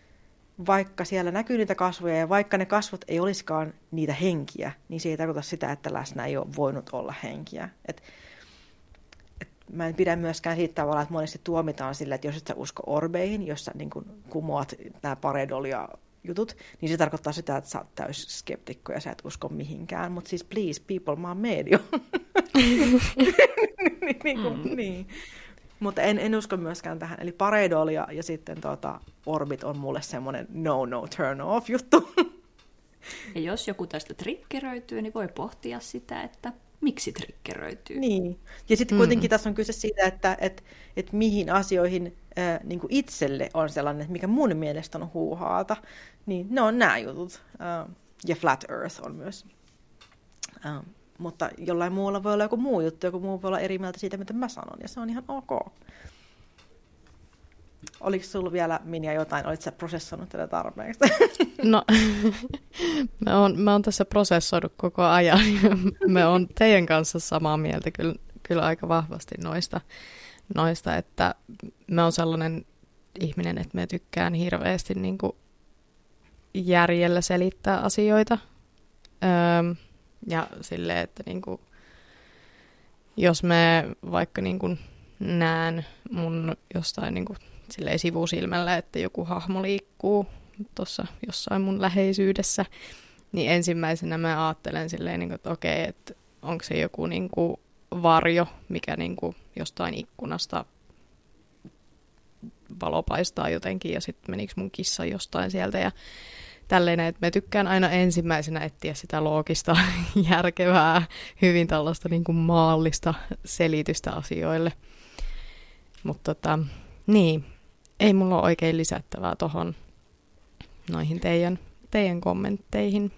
vaikka siellä näkyy niitä kasvoja ja vaikka ne kasvot ei olisikaan niitä henkiä, niin se ei tarkoita sitä, että läsnä ei ole voinut olla henkiä. Et, et mä en pidä myöskään siitä tavalla, että monesti tuomitaan sillä, että jos et sä usko orbeihin, jos sä niin kuin kumoat nämä pareidolia jutut, niin se tarkoittaa sitä, että sä oot täys skeptikko ja sä et usko mihinkään. Mutta siis please, people, mä oon medio. niin, kuin, niin. Mutta en, en usko myöskään tähän. Eli pareidol ja, ja sitten tota, orbit on mulle semmoinen no, no, turn off juttu. Ja jos joku tästä triggeröityy, niin voi pohtia sitä, että miksi triggeröityy. Niin. Ja sitten kuitenkin mm. tässä on kyse siitä, että et, et mihin asioihin äh, niin kuin itselle on sellainen, mikä mun mielestä on huuhaata. Niin ne on nämä jutut. Äh, ja Flat Earth on myös. Äh, mutta jollain muulla voi olla joku muu juttu, joku muu voi olla eri mieltä siitä, mitä mä sanon. Ja se on ihan ok. Oliko sulla vielä, Minja, jotain? Olitko sä prosessoinut tätä tarpeeksi? No, mä oon, mä oon tässä prosessoinut koko ajan. Me on teidän kanssa samaa mieltä kyllä, kyllä aika vahvasti noista, noista, että mä oon sellainen ihminen, että mä tykkään hirveästi niin kuin järjellä selittää asioita. Öö, ja silleen, että niin kuin, jos mä vaikka niin kuin näen mun jostain niin kuin silleen sivusilmällä, että joku hahmo liikkuu tuossa jossain mun läheisyydessä, niin ensimmäisenä mä ajattelen silleen, niin kuin, että okei, että onko se joku niin kuin varjo, mikä niin kuin jostain ikkunasta valo paistaa jotenkin, ja sitten menikö mun kissa jostain sieltä, ja tälleen, että mä tykkään aina ensimmäisenä etsiä sitä loogista, järkevää, hyvin tällaista niin kuin maallista selitystä asioille. Mutta tota, niin, ei mulla ole oikein lisättävää tohon noihin teidän, teidän kommentteihin.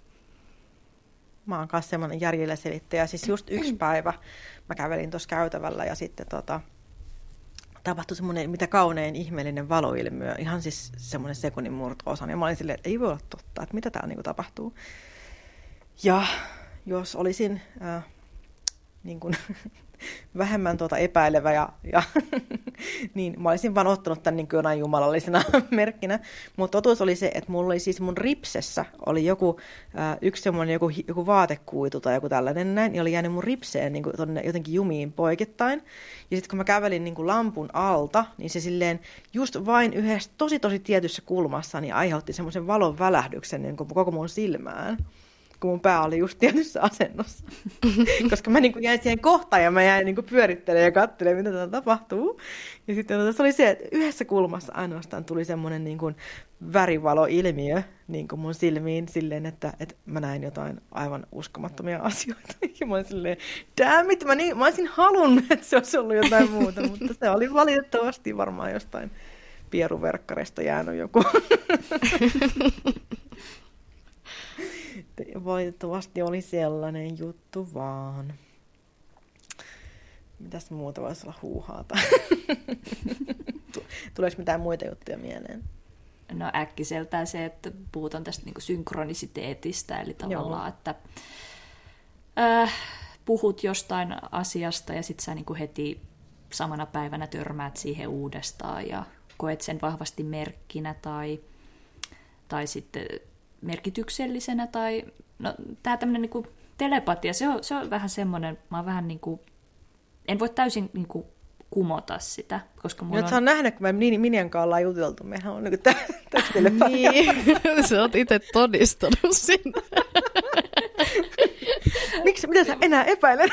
Mä oon kanssa semmoinen järjellä selittäjä. Siis just yksi päivä mä kävelin tuossa käytävällä ja sitten tota, tapahtui semmoinen mitä kaunein ihmeellinen valoilmiö. Ihan siis semmoinen sekunnin murto-osa. Ja mä olin silleen, että ei voi olla totta, että mitä täällä niinku tapahtuu. Ja jos olisin äh, niin kuin vähemmän tuota epäilevä ja, ja niin mä olisin vaan ottanut tämän niin kuin jonain jumalallisena merkkinä. Mutta totuus oli se, että mulla oli siis mun ripsessä oli joku, äh, yksi semmoinen joku, joku vaatekuitu tai joku tällainen näin, ja oli jäänyt mun ripseen niin kuin tonne jotenkin jumiin poikittain. Ja sitten kun mä kävelin niin kuin lampun alta, niin se silleen just vain yhdessä tosi tosi tietyssä kulmassa niin aiheutti semmoisen valon välähdyksen niin kuin koko mun silmään. kun mun pää oli just tietyssä asennossa. Koska mä niin kuin jäin siihen kohtaan ja mä jäin niin kuin pyörittelemään ja katselemaan, mitä täällä tapahtuu. Ja sitten tässä oli se, että yhdessä kulmassa ainoastaan tuli semmoinen niin kuin värivaloilmiö niin kuin mun silmiin silleen, että, että mä näin jotain aivan uskomattomia asioita. Ja mä olin silleen, damn it, mä, niin, mä olisin halunnut, että se olisi ollut jotain muuta, mutta se oli valitettavasti varmaan jostain pieruverkkarista jäänyt joku. Valitettavasti oli sellainen juttu vaan. Mitäs muuta voisi olla huuhaata? Tuleeko mitään muita juttuja mieleen? No äkkiseltään se, että puhutaan tästä niin kuin synkronisiteetistä, eli tavallaan, Joo. että äh, puhut jostain asiasta ja sitten sä niin kuin heti samana päivänä törmäät siihen uudestaan ja koet sen vahvasti merkkinä tai, tai sitten merkityksellisenä. Tai, no, tämä tämmöinen niin kuin telepatia, se on, se on vähän semmoinen, mä oon vähän niin kuin, en voi täysin niin kuin kumota sitä, koska mulla on... Sä on nähnyt, kun me Minian kanssa ollaan juteltu, mehän on niin kuin täysin telepatia. Niin, sä oot itse todistanut sinne. Miksi, mitä sä enää epäilet?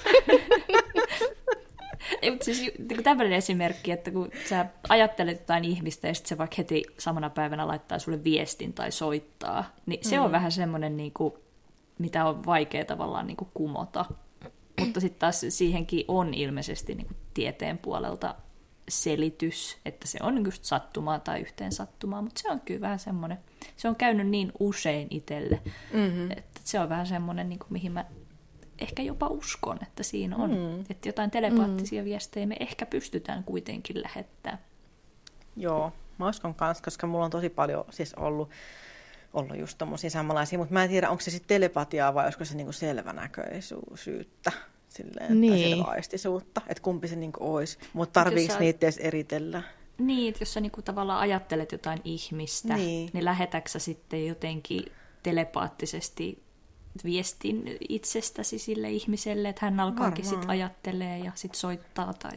Ei, mutta siis niin tämmöinen esimerkki, että kun sä ajattelet jotain ihmistä ja sitten se vaikka heti samana päivänä laittaa sulle viestin tai soittaa, niin se mm. on vähän semmoinen, niin kuin, mitä on vaikea tavallaan niin kuin kumota. Mutta sitten taas siihenkin on ilmeisesti niin kuin tieteen puolelta selitys, että se on just sattumaa tai yhteen sattumaa, mutta se on kyllä vähän semmoinen, se on käynyt niin usein itselle, mm-hmm. että se on vähän semmoinen, niin kuin, mihin mä ehkä jopa uskon, että siinä on, mm. että jotain telepaattisia mm. viestejä me ehkä pystytään kuitenkin lähettämään. Joo, mä uskon kanssa, koska mulla on tosi paljon siis ollut, ollut just tommosia samanlaisia, mutta mä en tiedä, onko se sitten telepatiaa vai olisiko se niinku selvänäköisyyttä, silleen, niin. tai selväaistisuutta, että kumpi se niinku olisi, mutta tarviiko sä... niitä edes eritellä? Niin, että jos sä niinku tavallaan ajattelet jotain ihmistä, niin, niin lähetätkö sä sitten jotenkin telepaattisesti viestin itsestäsi sille ihmiselle, että hän alkaakin sitten ajattelee ja sitten soittaa. Tai...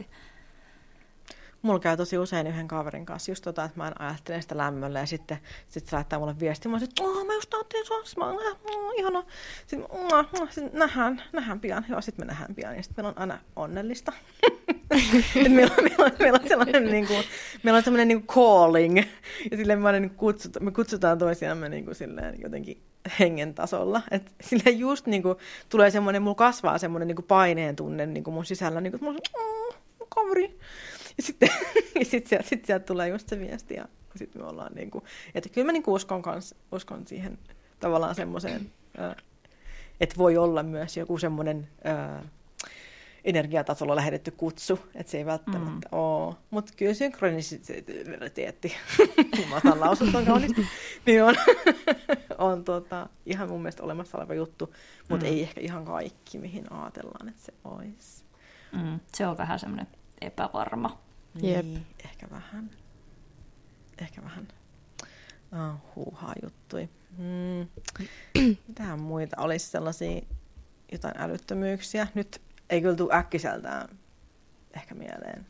Mulla käy tosi usein yhden kaverin kanssa just tota, että mä en ajattele sitä lämmöllä ja sitten sit se laittaa mulle viestiä. Mä oon että oh, mä just ajattelin sua, mä oon mm, ihana. Sitten, mm, sitten nähdään, nähdään pian. Joo, sitten me nähdään pian ja sitten meillä on aina onnellista. meillä, on, meillä, on, meillä on sellainen niin kuin, meillä on sellainen niin kuin calling ja silleen me, niin kutsut, me kutsutaan toisiamme niin kuin silleen jotenkin hengen tasolla. Että silleen just niin kuin tulee semmoinen, mulla kasvaa semmoinen niin kuin paineen tunne niin kuin mun sisällä, niin kuin, että mulla on mm, kaveri. Ja sitten ja sit sieltä, sit sieltä tulee just se viesti ja sitten me ollaan niin kuin, että kyllä mä niin kuin uskon, kans, uskon siihen tavallaan semmoiseen, että voi olla myös joku semmoinen energiatasolla lähetetty kutsu, että se ei välttämättä mm. ole. Mutta kyllä synkronisiteetti, mä otan lausuntoon kauniisti, niin on, on tota, ihan mun mielestä olemassa oleva juttu, mutta mm. ei ehkä ihan kaikki, mihin ajatellaan, että se olisi. Mm. Se on vähän semmoinen epävarma. Jep. Niin, ehkä vähän. Ehkä vähän. Oh, huuhaa juttui. Mm. Mitähän muita olisi sellaisia jotain älyttömyyksiä? Nyt ei kyllä tule äkkiseltään ehkä mieleen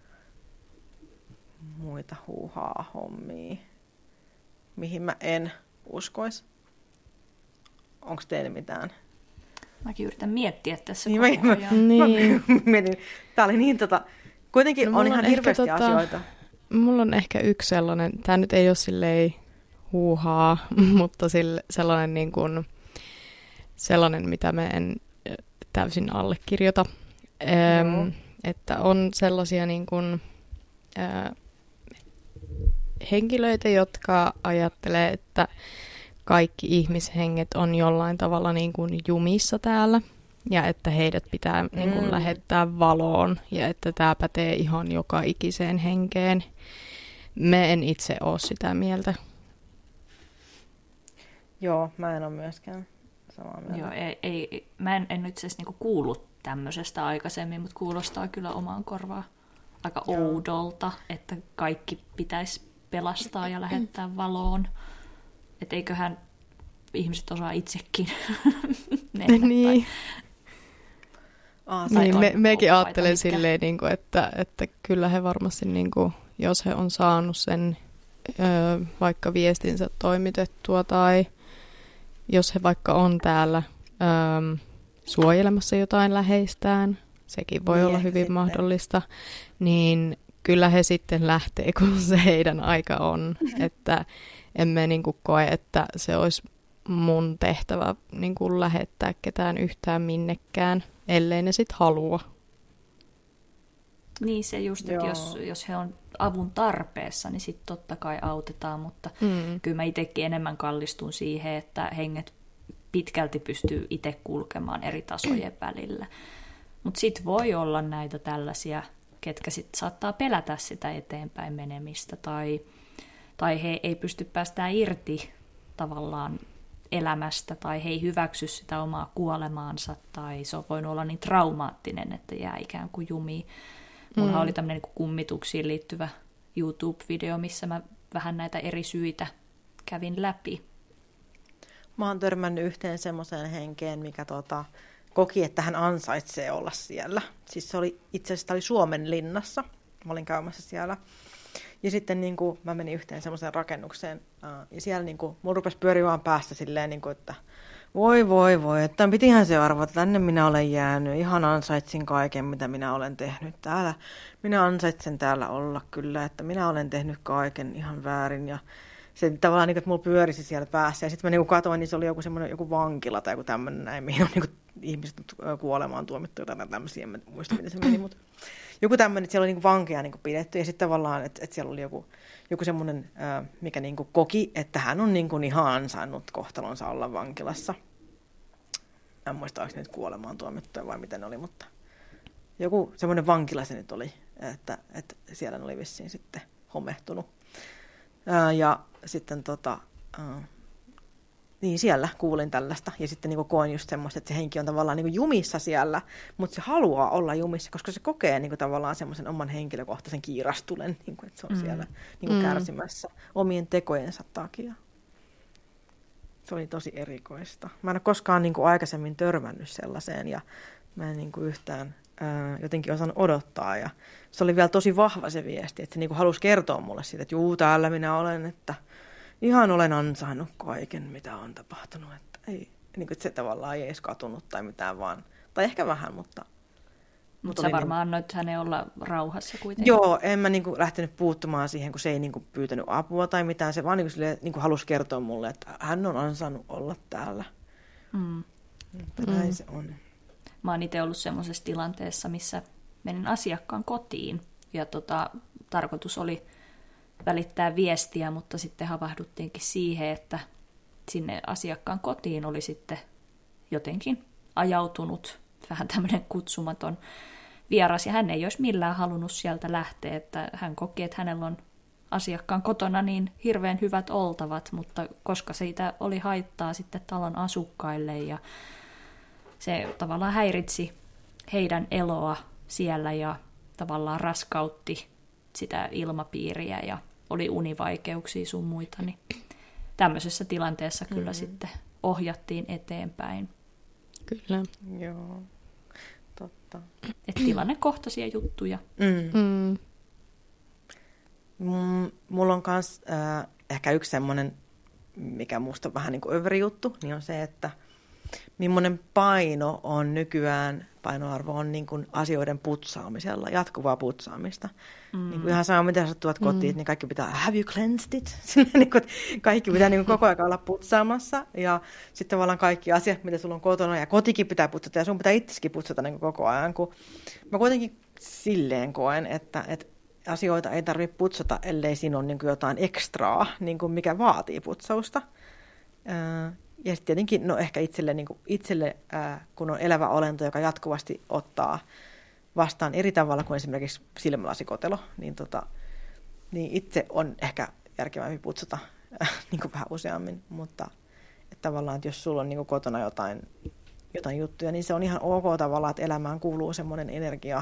muita huuhaa hommia, mihin mä en uskoisi. Onko teillä mitään? Mäkin yritän miettiä tässä niin, koko mä, ajan. Niin. Mä, mietin, tää oli niin tota, kuitenkin no, on ihan on hirveästi tota, asioita. Mulla on ehkä yksi sellainen, tää nyt ei ole silleen huuhaa, mutta sille, sellainen niin kuin, sellainen, mitä mä en täysin allekirjoita. Ähm, että on sellaisia niin kuin, äh, henkilöitä, jotka ajattelee, että kaikki ihmishenget on jollain tavalla niin kuin jumissa täällä ja että heidät pitää mm. niin kuin lähettää valoon ja että tämä pätee ihan joka ikiseen henkeen. Mä en itse ole sitä mieltä. Joo, mä en ole myöskään samaa mieltä. Joo, ei, ei, mä en, en itse asiassa niinku kuullut tämmöisestä aikaisemmin, mutta kuulostaa kyllä omaan korvaan aika Joo. oudolta, että kaikki pitäisi pelastaa ja lähettää valoon. Että eiköhän ihmiset osaa itsekin mennä. Niin. Ah, niin me, mekin ajattelen silleen, niin kuin, että, että kyllä he varmasti, niin kuin, jos he on saanut sen ö, vaikka viestinsä toimitettua tai jos he vaikka on täällä äm, suojelemassa jotain läheistään, sekin voi Niin, olla ehkä hyvin sitten. mahdollista, niin kyllä he sitten lähtee, kun se heidän aika on. Että emme niin kuin koe, että se olisi mun tehtävä niin kuin lähettää ketään yhtään minnekään, ellei ne sitten halua. Niin se just, että jos, jos he on avun tarpeessa, niin sitten totta kai autetaan, mutta mm. kyllä mä itsekin enemmän kallistun siihen, että henget pitkälti pystyy itse kulkemaan eri tasojen välillä. Mutta sitten voi olla näitä tällaisia, ketkä sitten saattaa pelätä sitä eteenpäin menemistä, tai, tai he ei pysty päästään irti tavallaan elämästä, tai he ei hyväksy sitä omaa kuolemaansa, tai se on voinut olla niin traumaattinen, että jää ikään kuin jumiin. Mulla mm. oli tämmöinen niin kummituksiin liittyvä YouTube-video, missä mä vähän näitä eri syitä kävin läpi. Mä oon törmännyt yhteen semmoiseen henkeen, mikä tota, koki, että hän ansaitsee olla siellä. Siis se oli, itse asiassa oli Suomen linnassa. Mä olin käymässä siellä. Ja sitten niin kuin, mä menin yhteen semmoiseen rakennukseen. Ää, ja siellä niin kuin, mulla rupesi pyörimään päästä silleen, niin kuin, että voi voi voi, että pitihän se arvata, tänne minä olen jäänyt. Ihan ansaitsin kaiken, mitä minä olen tehnyt täällä. Minä ansaitsen täällä olla kyllä, että minä olen tehnyt kaiken ihan väärin. Ja se tavallaan, niin kuin, että mulla pyörisi siellä päässä. Ja sitten mä niin katsoin, niin se oli joku semmoinen joku vankila tai joku tämmöinen näin, mihin on niin kuin, ihmiset kuolemaan tuomittu jotain tämmöisiä. En muista, miten se meni, mutta joku tämmöinen, että siellä oli niin kuin vankeja niin kuin pidetty. Ja sitten tavallaan, että, että siellä oli joku, joku semmoinen, mikä niin kuin koki, että hän on niin kuin ihan ansainnut kohtalonsa olla vankilassa. En muista, onko ne nyt kuolemaan tuomittuja vai miten ne oli, mutta joku semmoinen vankila se nyt oli, että, että siellä oli vissiin sitten homehtunut. Ää, ja sitten tota, ää, niin siellä kuulin tällaista ja sitten niin koin just semmoista, että se henki on tavallaan niin jumissa siellä, mutta se haluaa olla jumissa, koska se kokee niin tavallaan semmoisen oman henkilökohtaisen kiirastulen, niin kuin, että se on mm. siellä niin mm. kärsimässä omien tekojensa takia. Se oli tosi erikoista. Mä en ole koskaan niin kuin aikaisemmin törmännyt sellaiseen ja mä en niin kuin yhtään ää, jotenkin osannut odottaa. Ja se oli vielä tosi vahva se viesti, että se niin kuin halusi kertoa mulle siitä, että juu, täällä minä olen, että ihan olen ansainnut kaiken, mitä on tapahtunut. Että ei, niin kuin, että se tavallaan ei edes katunut tai mitään vaan, tai ehkä vähän, mutta Mutta sä varmaan niin annoit hänen olla rauhassa kuitenkin. Joo, en mä niinku lähtenyt puuttumaan siihen, kun se ei niinku pyytänyt apua tai mitään. Se vaan niinku silleen, niinku halusi kertoa mulle, että hän on ansainnut olla täällä. Mm. Mutta mm. näin se on. Mä oon itse ollut semmoisessa tilanteessa, missä menin asiakkaan kotiin. Ja tota, tarkoitus oli välittää viestiä, mutta sitten havahduttiinkin siihen, että sinne asiakkaan kotiin oli sitten jotenkin ajautunut vähän tämmöinen kutsumaton vieras, ja hän ei olisi millään halunnut sieltä lähteä, että hän koki, että hänellä on asiakkaan kotona niin hirveän hyvät oltavat, mutta koska siitä oli haittaa sitten talon asukkaille, ja se tavallaan häiritsi heidän eloa siellä, ja tavallaan raskautti sitä ilmapiiriä, ja oli univaikeuksia sun muita, niin tämmöisessä tilanteessa kyllä mm-hmm. sitten ohjattiin eteenpäin. Kyllä. Joo, totta. Että tilannekohtaisia juttuja. Mm. Mm. M- mulla on myös äh, ehkä yksi semmoinen, mikä musta on vähän niin kuin överi juttu, niin on se, että millainen paino on nykyään, painoarvo on niin kuin asioiden putsaamisella, jatkuvaa putsaamista. Mm. Niin kuin ihan sama, mitä sä tuot kotiin, mm. niin kaikki pitää, have you cleansed it? niin kuin, kaikki pitää niin kuin koko ajan olla putsaamassa. Ja sitten tavallaan kaikki asiat, mitä sulla on kotona, ja kotikin pitää putsata, ja sun pitää itseskin putsata niin kuin koko ajan. Kun mä kuitenkin silleen koen, että, että asioita ei tarvitse putsata, ellei siinä ole niin kuin jotain ekstraa, niin kuin mikä vaatii putsausta. Ja sitten tietenkin, no ehkä itselle, niin kuin itselle ää, kun on elävä olento, joka jatkuvasti ottaa vastaan eri tavalla kuin esimerkiksi silmälasikotelo, niin, tota, niin itse on ehkä järkevämpi putsata äh, niin kuin vähän useammin. Mutta että tavallaan, että jos sulla on niin kuin kotona jotain, jotain juttuja, niin se on ihan ok tavallaan, että elämään kuuluu semmoinen energia,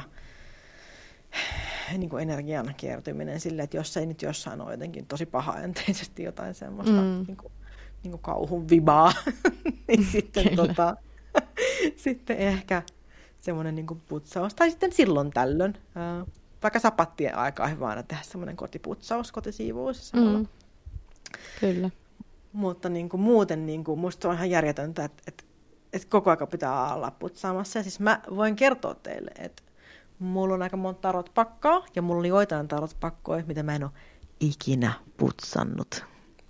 niin kuin energian kiertyminen sille, että jos ei nyt jossain ole jotenkin tosi pahaenteisesti jotain semmoista mm. niin kuin, niin kuin kauhun vibaa, niin sitten, tota, sitten ehkä semmoinen niin kuin putsaus. Tai sitten silloin tällöin, ää, vaikka sapattien aikaa hyvä aina tehdä semmoinen kotiputsaus, kotisiivuus. Mm. Kyllä. mutta niin kuin muuten niin kuin, musta se on ihan järjetöntä, että, että, että koko ajan pitää olla putsaamassa. Ja siis mä voin kertoa teille, että mulla on aika monta tarotpakkaa ja mulla oli joitain tarotpakkoja, mitä mä en ole ikinä putsannut.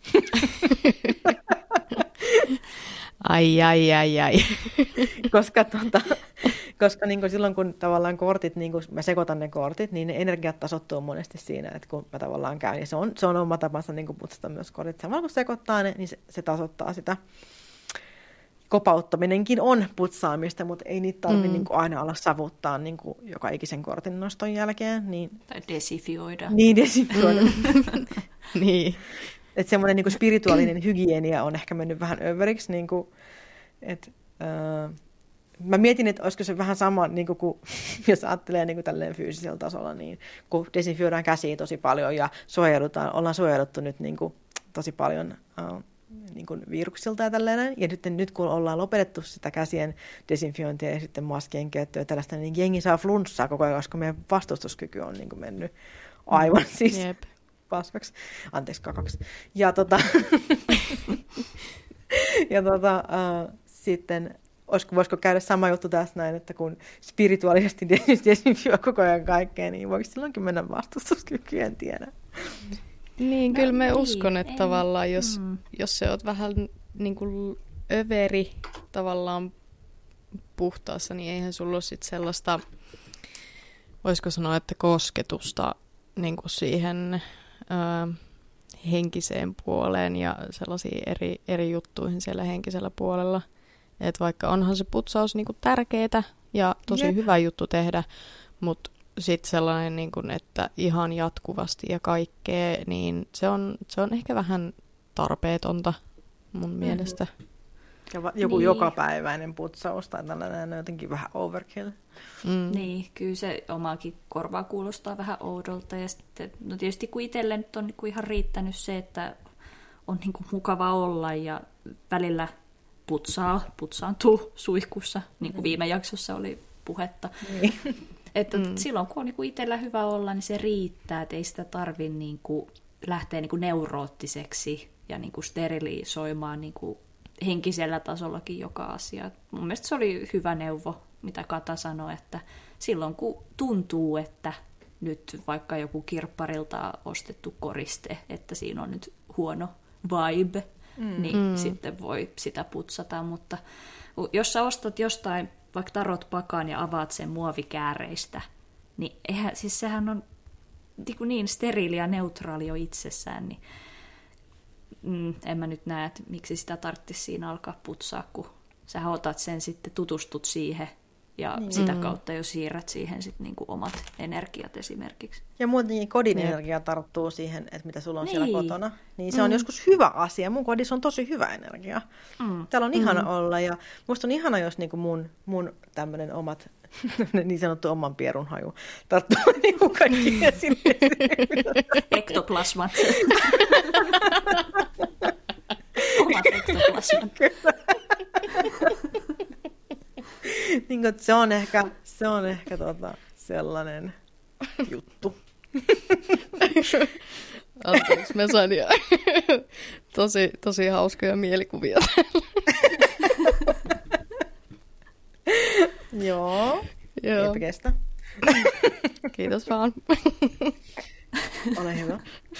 Ai, ai, ai, ai. koska tota, koska niin silloin, kun tavallaan kortit, niin kun mä sekoitan ne kortit, niin ne energiat tasoittuu monesti siinä, että kun mä tavallaan käyn. Ja se on, se on oma tapansa niin putsata myös kortit. Samalla kun sekoittaa ne, niin se, se tasoittaa sitä. Kopauttaminenkin on putsaamista, mutta ei niitä tarvitse mm. niin aina olla savuttaa niin joka ikisen kortin noston jälkeen. Niin... Tai desifioida. Niin, desifioida. niin. Että semmoinen niin spirituaalinen hygienia on ehkä mennyt vähän överiksi. Niin kuin, et, äh, mä mietin, että olisiko se vähän sama, niin kuin, kun, jos ajattelee niin kuin tälleen fyysisellä tasolla, niin kun desinfioidaan käsiä tosi paljon ja suojaudutaan, ollaan suojauduttu nyt niin kuin, tosi paljon äh, niin kuin viruksilta ja tällainen. Ja nyt, nyt kun ollaan lopetettu sitä käsien desinfiointia ja sitten maskien käyttöä ja tällaista, niin jengi saa flunssaa koko ajan, koska meidän vastustuskyky on niin kuin mennyt aivan siis Jep. paskaksi. Anteeksi, kakaksi. Ja, tota, ja tota, uh, sitten olisiko, voisiko käydä sama juttu tässä näin, että kun spirituaalisesti desinfioi koko ajan kaikkea, niin voiko silloinkin mennä vastustuskyky, en tiedä. Niin, no, kyllä mä niin, uskon, että en... tavallaan, jos, mm. jos se oot vähän niin kuin överi tavallaan puhtaassa, niin eihän sulla ole sit sellaista, voisiko sanoa, että kosketusta niin kuin siihen ö, henkiseen puoleen ja sellaisiin eri, eri juttuihin siellä henkisellä puolella. Et vaikka onhan se putsaus niin kuin tärkeää ja tosi Jep. hyvä juttu tehdä, mutta sitten sellainen, niin kuin, että ihan jatkuvasti ja kaikkea, niin se on, se on ehkä vähän tarpeetonta mun mm-hmm. mielestä. Ja va- joku niin. jokapäiväinen putsaus tai tällainen on jotenkin vähän overkill. Mm. Niin, kyllä se omaakin korvaa kuulostaa vähän oudolta. Ja sitten, no tietysti kun itselle nyt on niin ihan riittänyt se, että on niin kuin mukava olla ja välillä putsaa, putsaantuu suihkussa, niin kuin viime jaksossa oli puhetta. Niin. Että Mm. silloin kun on niin kuin itsellä hyvä olla, niin se riittää, että ei sitä tarvitse niin kuin lähteä niin kuin neuroottiseksi ja niin kuin sterilisoimaan niin kuin henkisellä tasollakin joka asia. Mun mielestä se oli hyvä neuvo, mitä Kata sanoi, että silloin kun tuntuu, että nyt vaikka joku kirpparilta ostettu koriste, että siinä on nyt huono vibe, mm. niin mm. sitten voi sitä putsata, mutta jos sä ostat jostain vaikka tarot pakan ja avaat sen muovikääreistä, niin eihän, siis sehän on niin, niin steriili ja neutraali jo itsessään, niin mm, en mä nyt näe, että miksi sitä tarvitsisi siinä alkaa putsaa, kun sä otat sen sitten, tutustut siihen ja mm. sitä kautta jo siirrät siihen sit niinku omat energiat esimerkiksi. Ja muutenkin kodin Jep. energia tarttuu siihen, että mitä sulla on niin. siellä kotona. Niin se mm. on joskus hyvä asia. Mun kodissa on tosi hyvä energia. Mm. Täällä on ihana mm. olla ja musta on ihana, jos niinku mun, mun tämmönen omat, niin sanottu oman pierun haju tarttuu niinku kaikkiin sinne. Ektoplasmat. Omat ektoplasmat. Niin, se on ehkä, se on ehkä tota, sellainen juttu. Anteeksi, mä sain jo tosi, tosi hauskoja mielikuvia. Joo, Joo. eipä kestä. Kiitos vaan. Ole hyvä.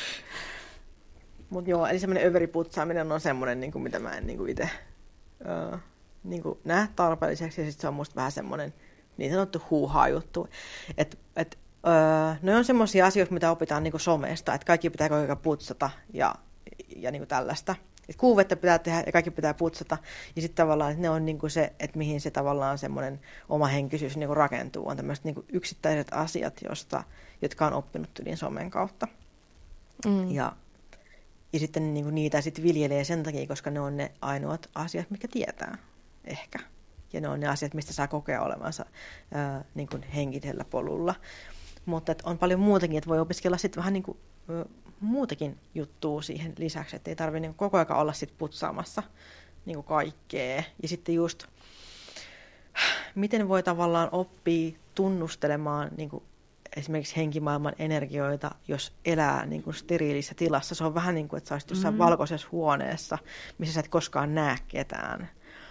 Mut joo, eli semmoinen överiputsaaminen on semmoinen, niin kuin, mitä mä en niin itse uh, niin näe tarpeelliseksi. Ja sitten se on musta vähän semmoinen niin sanottu huuhaa juttu. Että et, uh, ne on semmoisia asioita, mitä opitaan niin somesta, että kaikki pitää koko ajan putsata ja, ja niin tällaista. Että kuuvettä pitää tehdä ja kaikki pitää putsata. Ja sitten tavallaan, että ne on niin se, että mihin se tavallaan semmoinen oma henkisyys niin rakentuu. On tämmöiset niin yksittäiset asiat, josta, jotka on oppinut yli somen kautta. Mm. Ja, ja sitten niin niitä sit viljelee sen takia, koska ne on ne ainoat asiat, mitkä tietää ehkä. Ja ne on ne asiat, mistä saa kokea olevansa ää, niin kuin henkisellä polulla. Mutta on paljon muutakin, että voi opiskella sitten vähän niin kuin, ä, muutakin juttua siihen lisäksi, että ei tarvitse niin koko ajan olla sit putsaamassa niin kuin kaikkea. Ja sitten just, miten voi tavallaan oppia tunnustelemaan, niin kuin, esimerkiksi henkimaailman energioita, jos elää niin kuin steriilissä tilassa. Se on vähän niin kuin, että sä olisit jossain Mm-hmm. valkoisessa huoneessa, missä sä et koskaan näe ketään.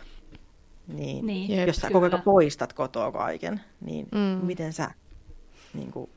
Niin, Niin, Jep, jos sä kyllä. koko ajan poistat kotoa kaiken, niin Mm. miten sä... Niin kuin,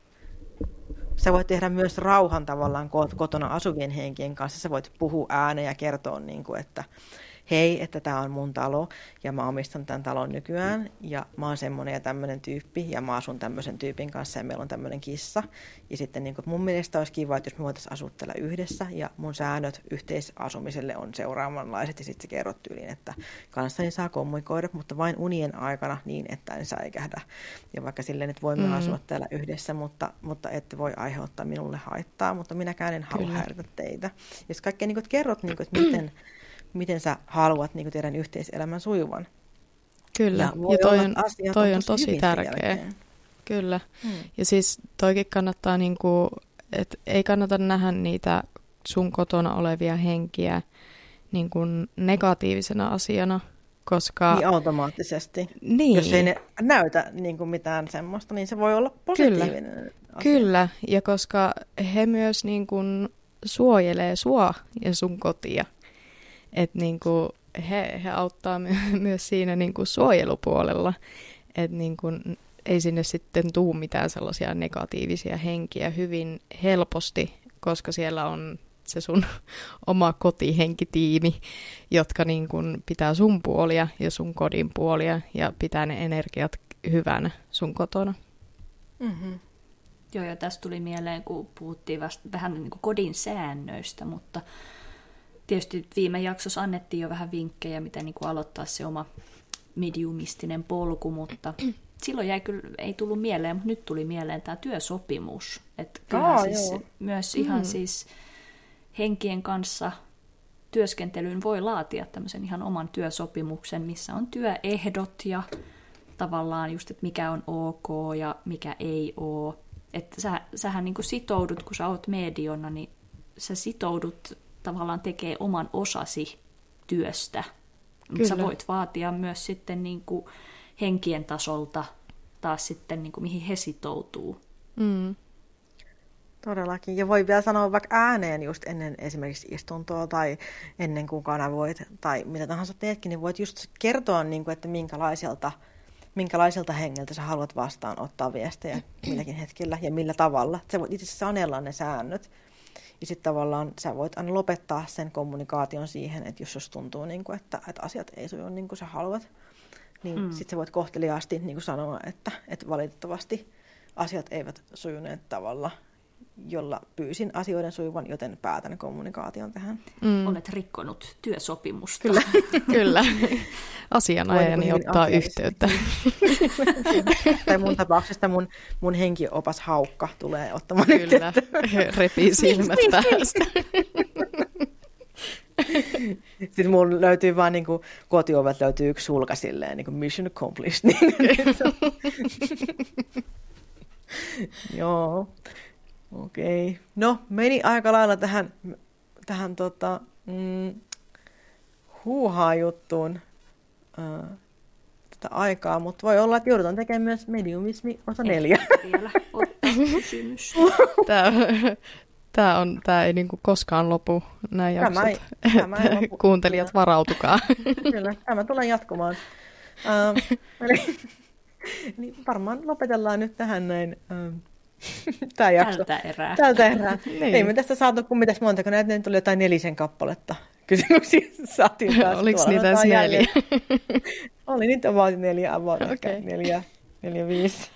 sä voit tehdä myös rauhan tavallaan kotona asuvien henkien kanssa. Sä voit puhua ääneen ja kertoa, niin kuin, että hei, että tämä on mun talo ja mä omistan tämän talon nykyään ja mä oon semmoinen ja tämmöinen tyyppi ja mä asun tämmöisen tyypin kanssa ja meillä on tämmöinen kissa. Ja sitten niin kuin, mun mielestä olisi kiva, että jos me voitaisiin asua täällä yhdessä ja mun säännöt yhteisasumiselle on seuraavanlaiset ja sitten se kerrot tyyliin, että kanssani saa kommunikoida, mutta vain unien aikana niin, että en säikähdä. Ja vaikka silleen, että voimme Mm. asua täällä yhdessä, mutta, mutta ette voi aiheuttaa minulle haittaa, mutta minäkään en halua Kyllä. häiritä teitä. Ja sitten kaikkea niin kuin, että kerrot, niin kuin, että miten... miten sä haluat niin kuin teidän yhteiselämän sujuvan. Kyllä, Ja ja, voi toi olla, on, että asiat toi on tosi tosi hyvin sen tärkeä. jälkeen. Kyllä. Hmm. Ja siis toikin kannattaa, niinku, että ei kannata nähdä niitä sun kotona olevia henkiä niinku negatiivisena asiana, koska... Niin automaattisesti. Niin. Jos ei ne näytä niin kuin mitään semmoista, niin se voi olla positiivinen Kyllä. asia. Kyllä, ja koska he myös niinku suojelee sua ja sun kotia. Että niinku he, he auttaa my- myös siinä niinku suojelupuolella, että niinku ei sinne sitten tuu mitään sellaisia negatiivisia henkiä hyvin helposti, koska siellä on se sun oma kotihenkitiimi, jotka niinku pitää sun puolia ja sun kodin puolia ja pitää ne energiat hyvänä sun kotona. Mm-hmm. Joo, ja tästä tuli mieleen, kun puhuttiin vasta vähän niin kuin kodin säännöistä, mutta tietysti viime jaksossa annettiin jo vähän vinkkejä, miten niin kuin aloittaa se oma mediumistinen polku, mutta silloin jäi kyllä, ei tullut mieleen, mutta nyt tuli mieleen tämä työsopimus. Että kyllähän Aa, siis joo. myös ihan mm. siis henkien kanssa työskentelyyn voi laatia tämmöisen ihan oman työsopimuksen, missä on työehdot ja tavallaan just, että mikä on ok ja mikä ei ole. Että sä, sähän niin kuin sitoudut, kun sä oot mediona, niin sä sitoudut tavallaan tekee oman osasi työstä. Mutta sä voit vaatia myös sitten niin kuin henkien tasolta taas sitten, niin kuin mihin he sitoutuu. Mm. Todellakin. Ja voi vielä sanoa vaikka ääneen just ennen esimerkiksi istuntoa tai ennen kuin kanavoit tai mitä tahansa teetkin, niin voit just kertoa, niin kuin, että minkälaiselta, minkälaiselta hengeltä sä haluat vastaanottaa viestejä milläkin hetkellä ja millä tavalla. Sä voit itse sanella ne säännöt. Ja sitten tavallaan sä voit aina lopettaa sen kommunikaation siihen, että jos jos tuntuu, niin kuin, että, että asiat ei suju niin kuin sä haluat, niin mm. sitten sä voit kohteliaasti niin kuin sanoa, että, että valitettavasti asiat eivät sujuneet tavalla, jolla pyysin asioiden sujuvan, joten päätän kommunikaation tähän. Mm. Olet rikkonut työsopimusta. Kyllä. Kyllä. Asianajani ottaa yhteyttä. Tai mun tapauksesta mun, mun henkiopas Haukka tulee ottamaan Kyllä. yhteyttä. Repii silmät päästä. Sitten mun löytyy vaan niin kuin kotiovet löytyy yksi sulka silleen, niin kuin mission accomplished. Joo. Okei. Okay. No, meni aika lailla tähän, tähän tota, mm, huuhaa-juttuun äh, tätä aikaa, mutta voi olla, että joudutaan tekemään myös mediumismi osa neljä. Vielä ottaa kysymys. Tämä, tämä, on, tämä ei niin kuin koskaan lopu, nämä jaksot. Tämä ei, tämä ei lopu. Kuuntelijat, varautukaa. Kyllä, tämä tulee jatkumaan. Uh, eli, niin varmaan lopetellaan nyt tähän näin. Uh, Tämä jakso. Tältä erää. Tältä erää. Niin. Ei me tästä saatu kuin mitäs monta, kun näitä tuli jotain nelisen kappaletta kysymyksiä. Saatiin taas. Oliko tuolla. niitä No, tää on neljä? jälleen. Oli niitä about neljä, about Okei. okay. neljä, neljä, viisi.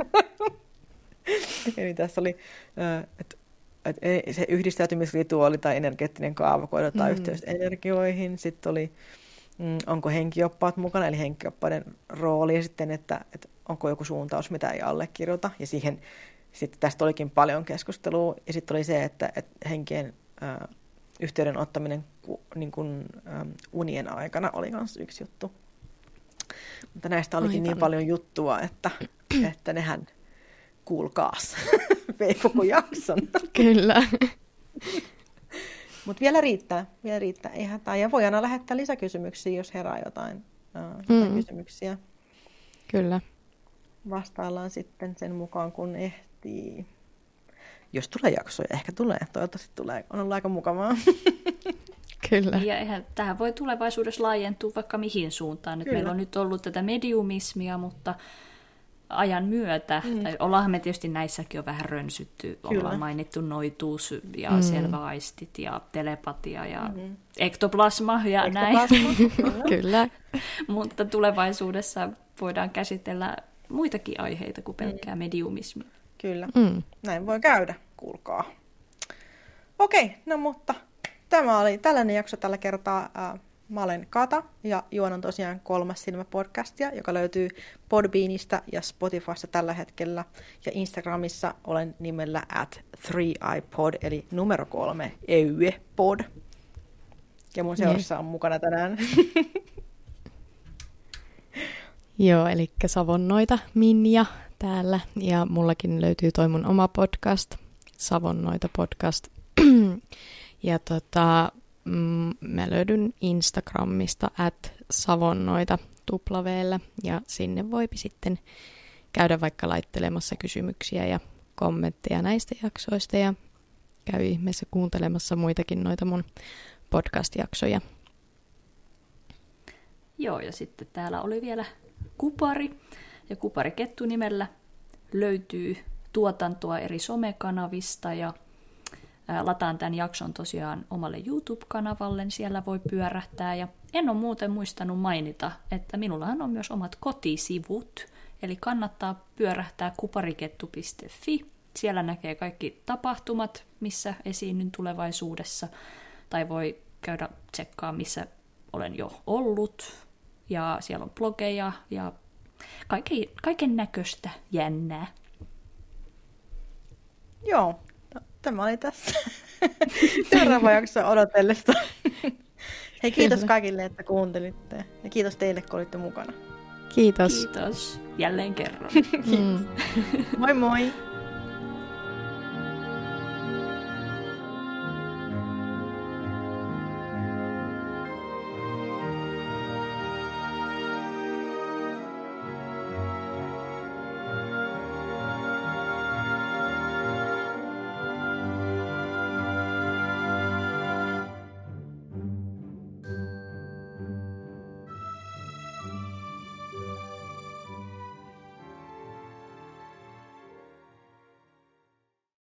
Eli tässä oli, että et, et se yhdistäytymisrituaali tai energeettinen kaava, kun otetaan mm. yhteys energioihin. Sitten oli, mm, onko henkioppaat mukana, eli henkioppaiden rooli, ja sitten, että, että onko joku suuntaus, mitä ei allekirjoita, ja siihen sitten tästä olikin paljon keskustelua, ja sitten oli se, että, että henkien ä, yhteyden ottaminen ku, niin kuin, ä, unien aikana oli myös yksi juttu. Mutta näistä olikin Aivan. niin paljon juttua, että, että nehän kuulkaas vei koko jakson. Kyllä. Mutta vielä riittää, vielä riittää. Ei hätää. Ja voi aina lähettää lisäkysymyksiä, jos herää jotain, ä, jotain mm. kysymyksiä. Kyllä. Vastaillaan sitten sen mukaan, kun ehtii. podcastiin. Jos tulee jaksoja, ehkä tulee. Toivottavasti tulee. On ollut aika mukavaa. Kyllä. Ja eihän, tähän voi tulevaisuudessa laajentua vaikka mihin suuntaan. Nyt meillä on nyt ollut tätä mediumismia, mutta ajan myötä, mm. tai ollaanhan me tietysti näissäkin on vähän rönsytty, Kyllä. ollaan mainittu noituus ja mm. selväaistit ja telepatia ja mm-hmm. ektoplasma ja ektoplasma. näin. Kyllä. Mutta tulevaisuudessa voidaan käsitellä muitakin aiheita kuin pelkkää mm. mediumismia. Kyllä, mm. näin voi käydä, kuulkaa. Okei, no mutta tämä oli tällainen jakso tällä kertaa. Äh, Mä olen Kata ja juonan tosiaan Kolmas silmä podcastia, joka löytyy Podbeanista ja Spotifysta tällä hetkellä. Ja Instagramissa olen nimellä at three i pod, eli numero kolme eue-pod. Ja mun seurassa on mukana tänään. Joo, eli Savonnoita Minja täällä. Ja mullakin löytyy toi mun oma podcast, Savonnoita podcast. Ja tota... Mä löydyn Instagramista at savonnoita tuplaveellä ja sinne voipi sitten käydä vaikka laittelemassa kysymyksiä ja kommentteja näistä jaksoista ja käy ihmeessä kuuntelemassa muitakin noita mun podcast-jaksoja. Joo, ja sitten täällä oli vielä Kupari ja Kupari Kettu nimellä löytyy tuotantoa eri somekanavista ja lataan tämän jakson tosiaan omalle YouTube-kanavalle, niin siellä voi pyörähtää. Ja en ole muuten muistanut mainita, että minullahan on myös omat kotisivut, eli kannattaa pyörähtää kuparikettu piste fi. Siellä näkee kaikki tapahtumat, missä esiinnyn tulevaisuudessa, tai voi käydä tsekkaa, missä olen jo ollut. Ja siellä on blogeja ja kaiken, kaiken näköistä jännää. Joo. Tämä oli tässä. Seuraava jakso odotellesta. Hei, kiitos kaikille, että kuuntelitte. Ja kiitos teille, kun olitte mukana. Kiitos. Kiitos. Jälleen kerran. Mm. Moi moi.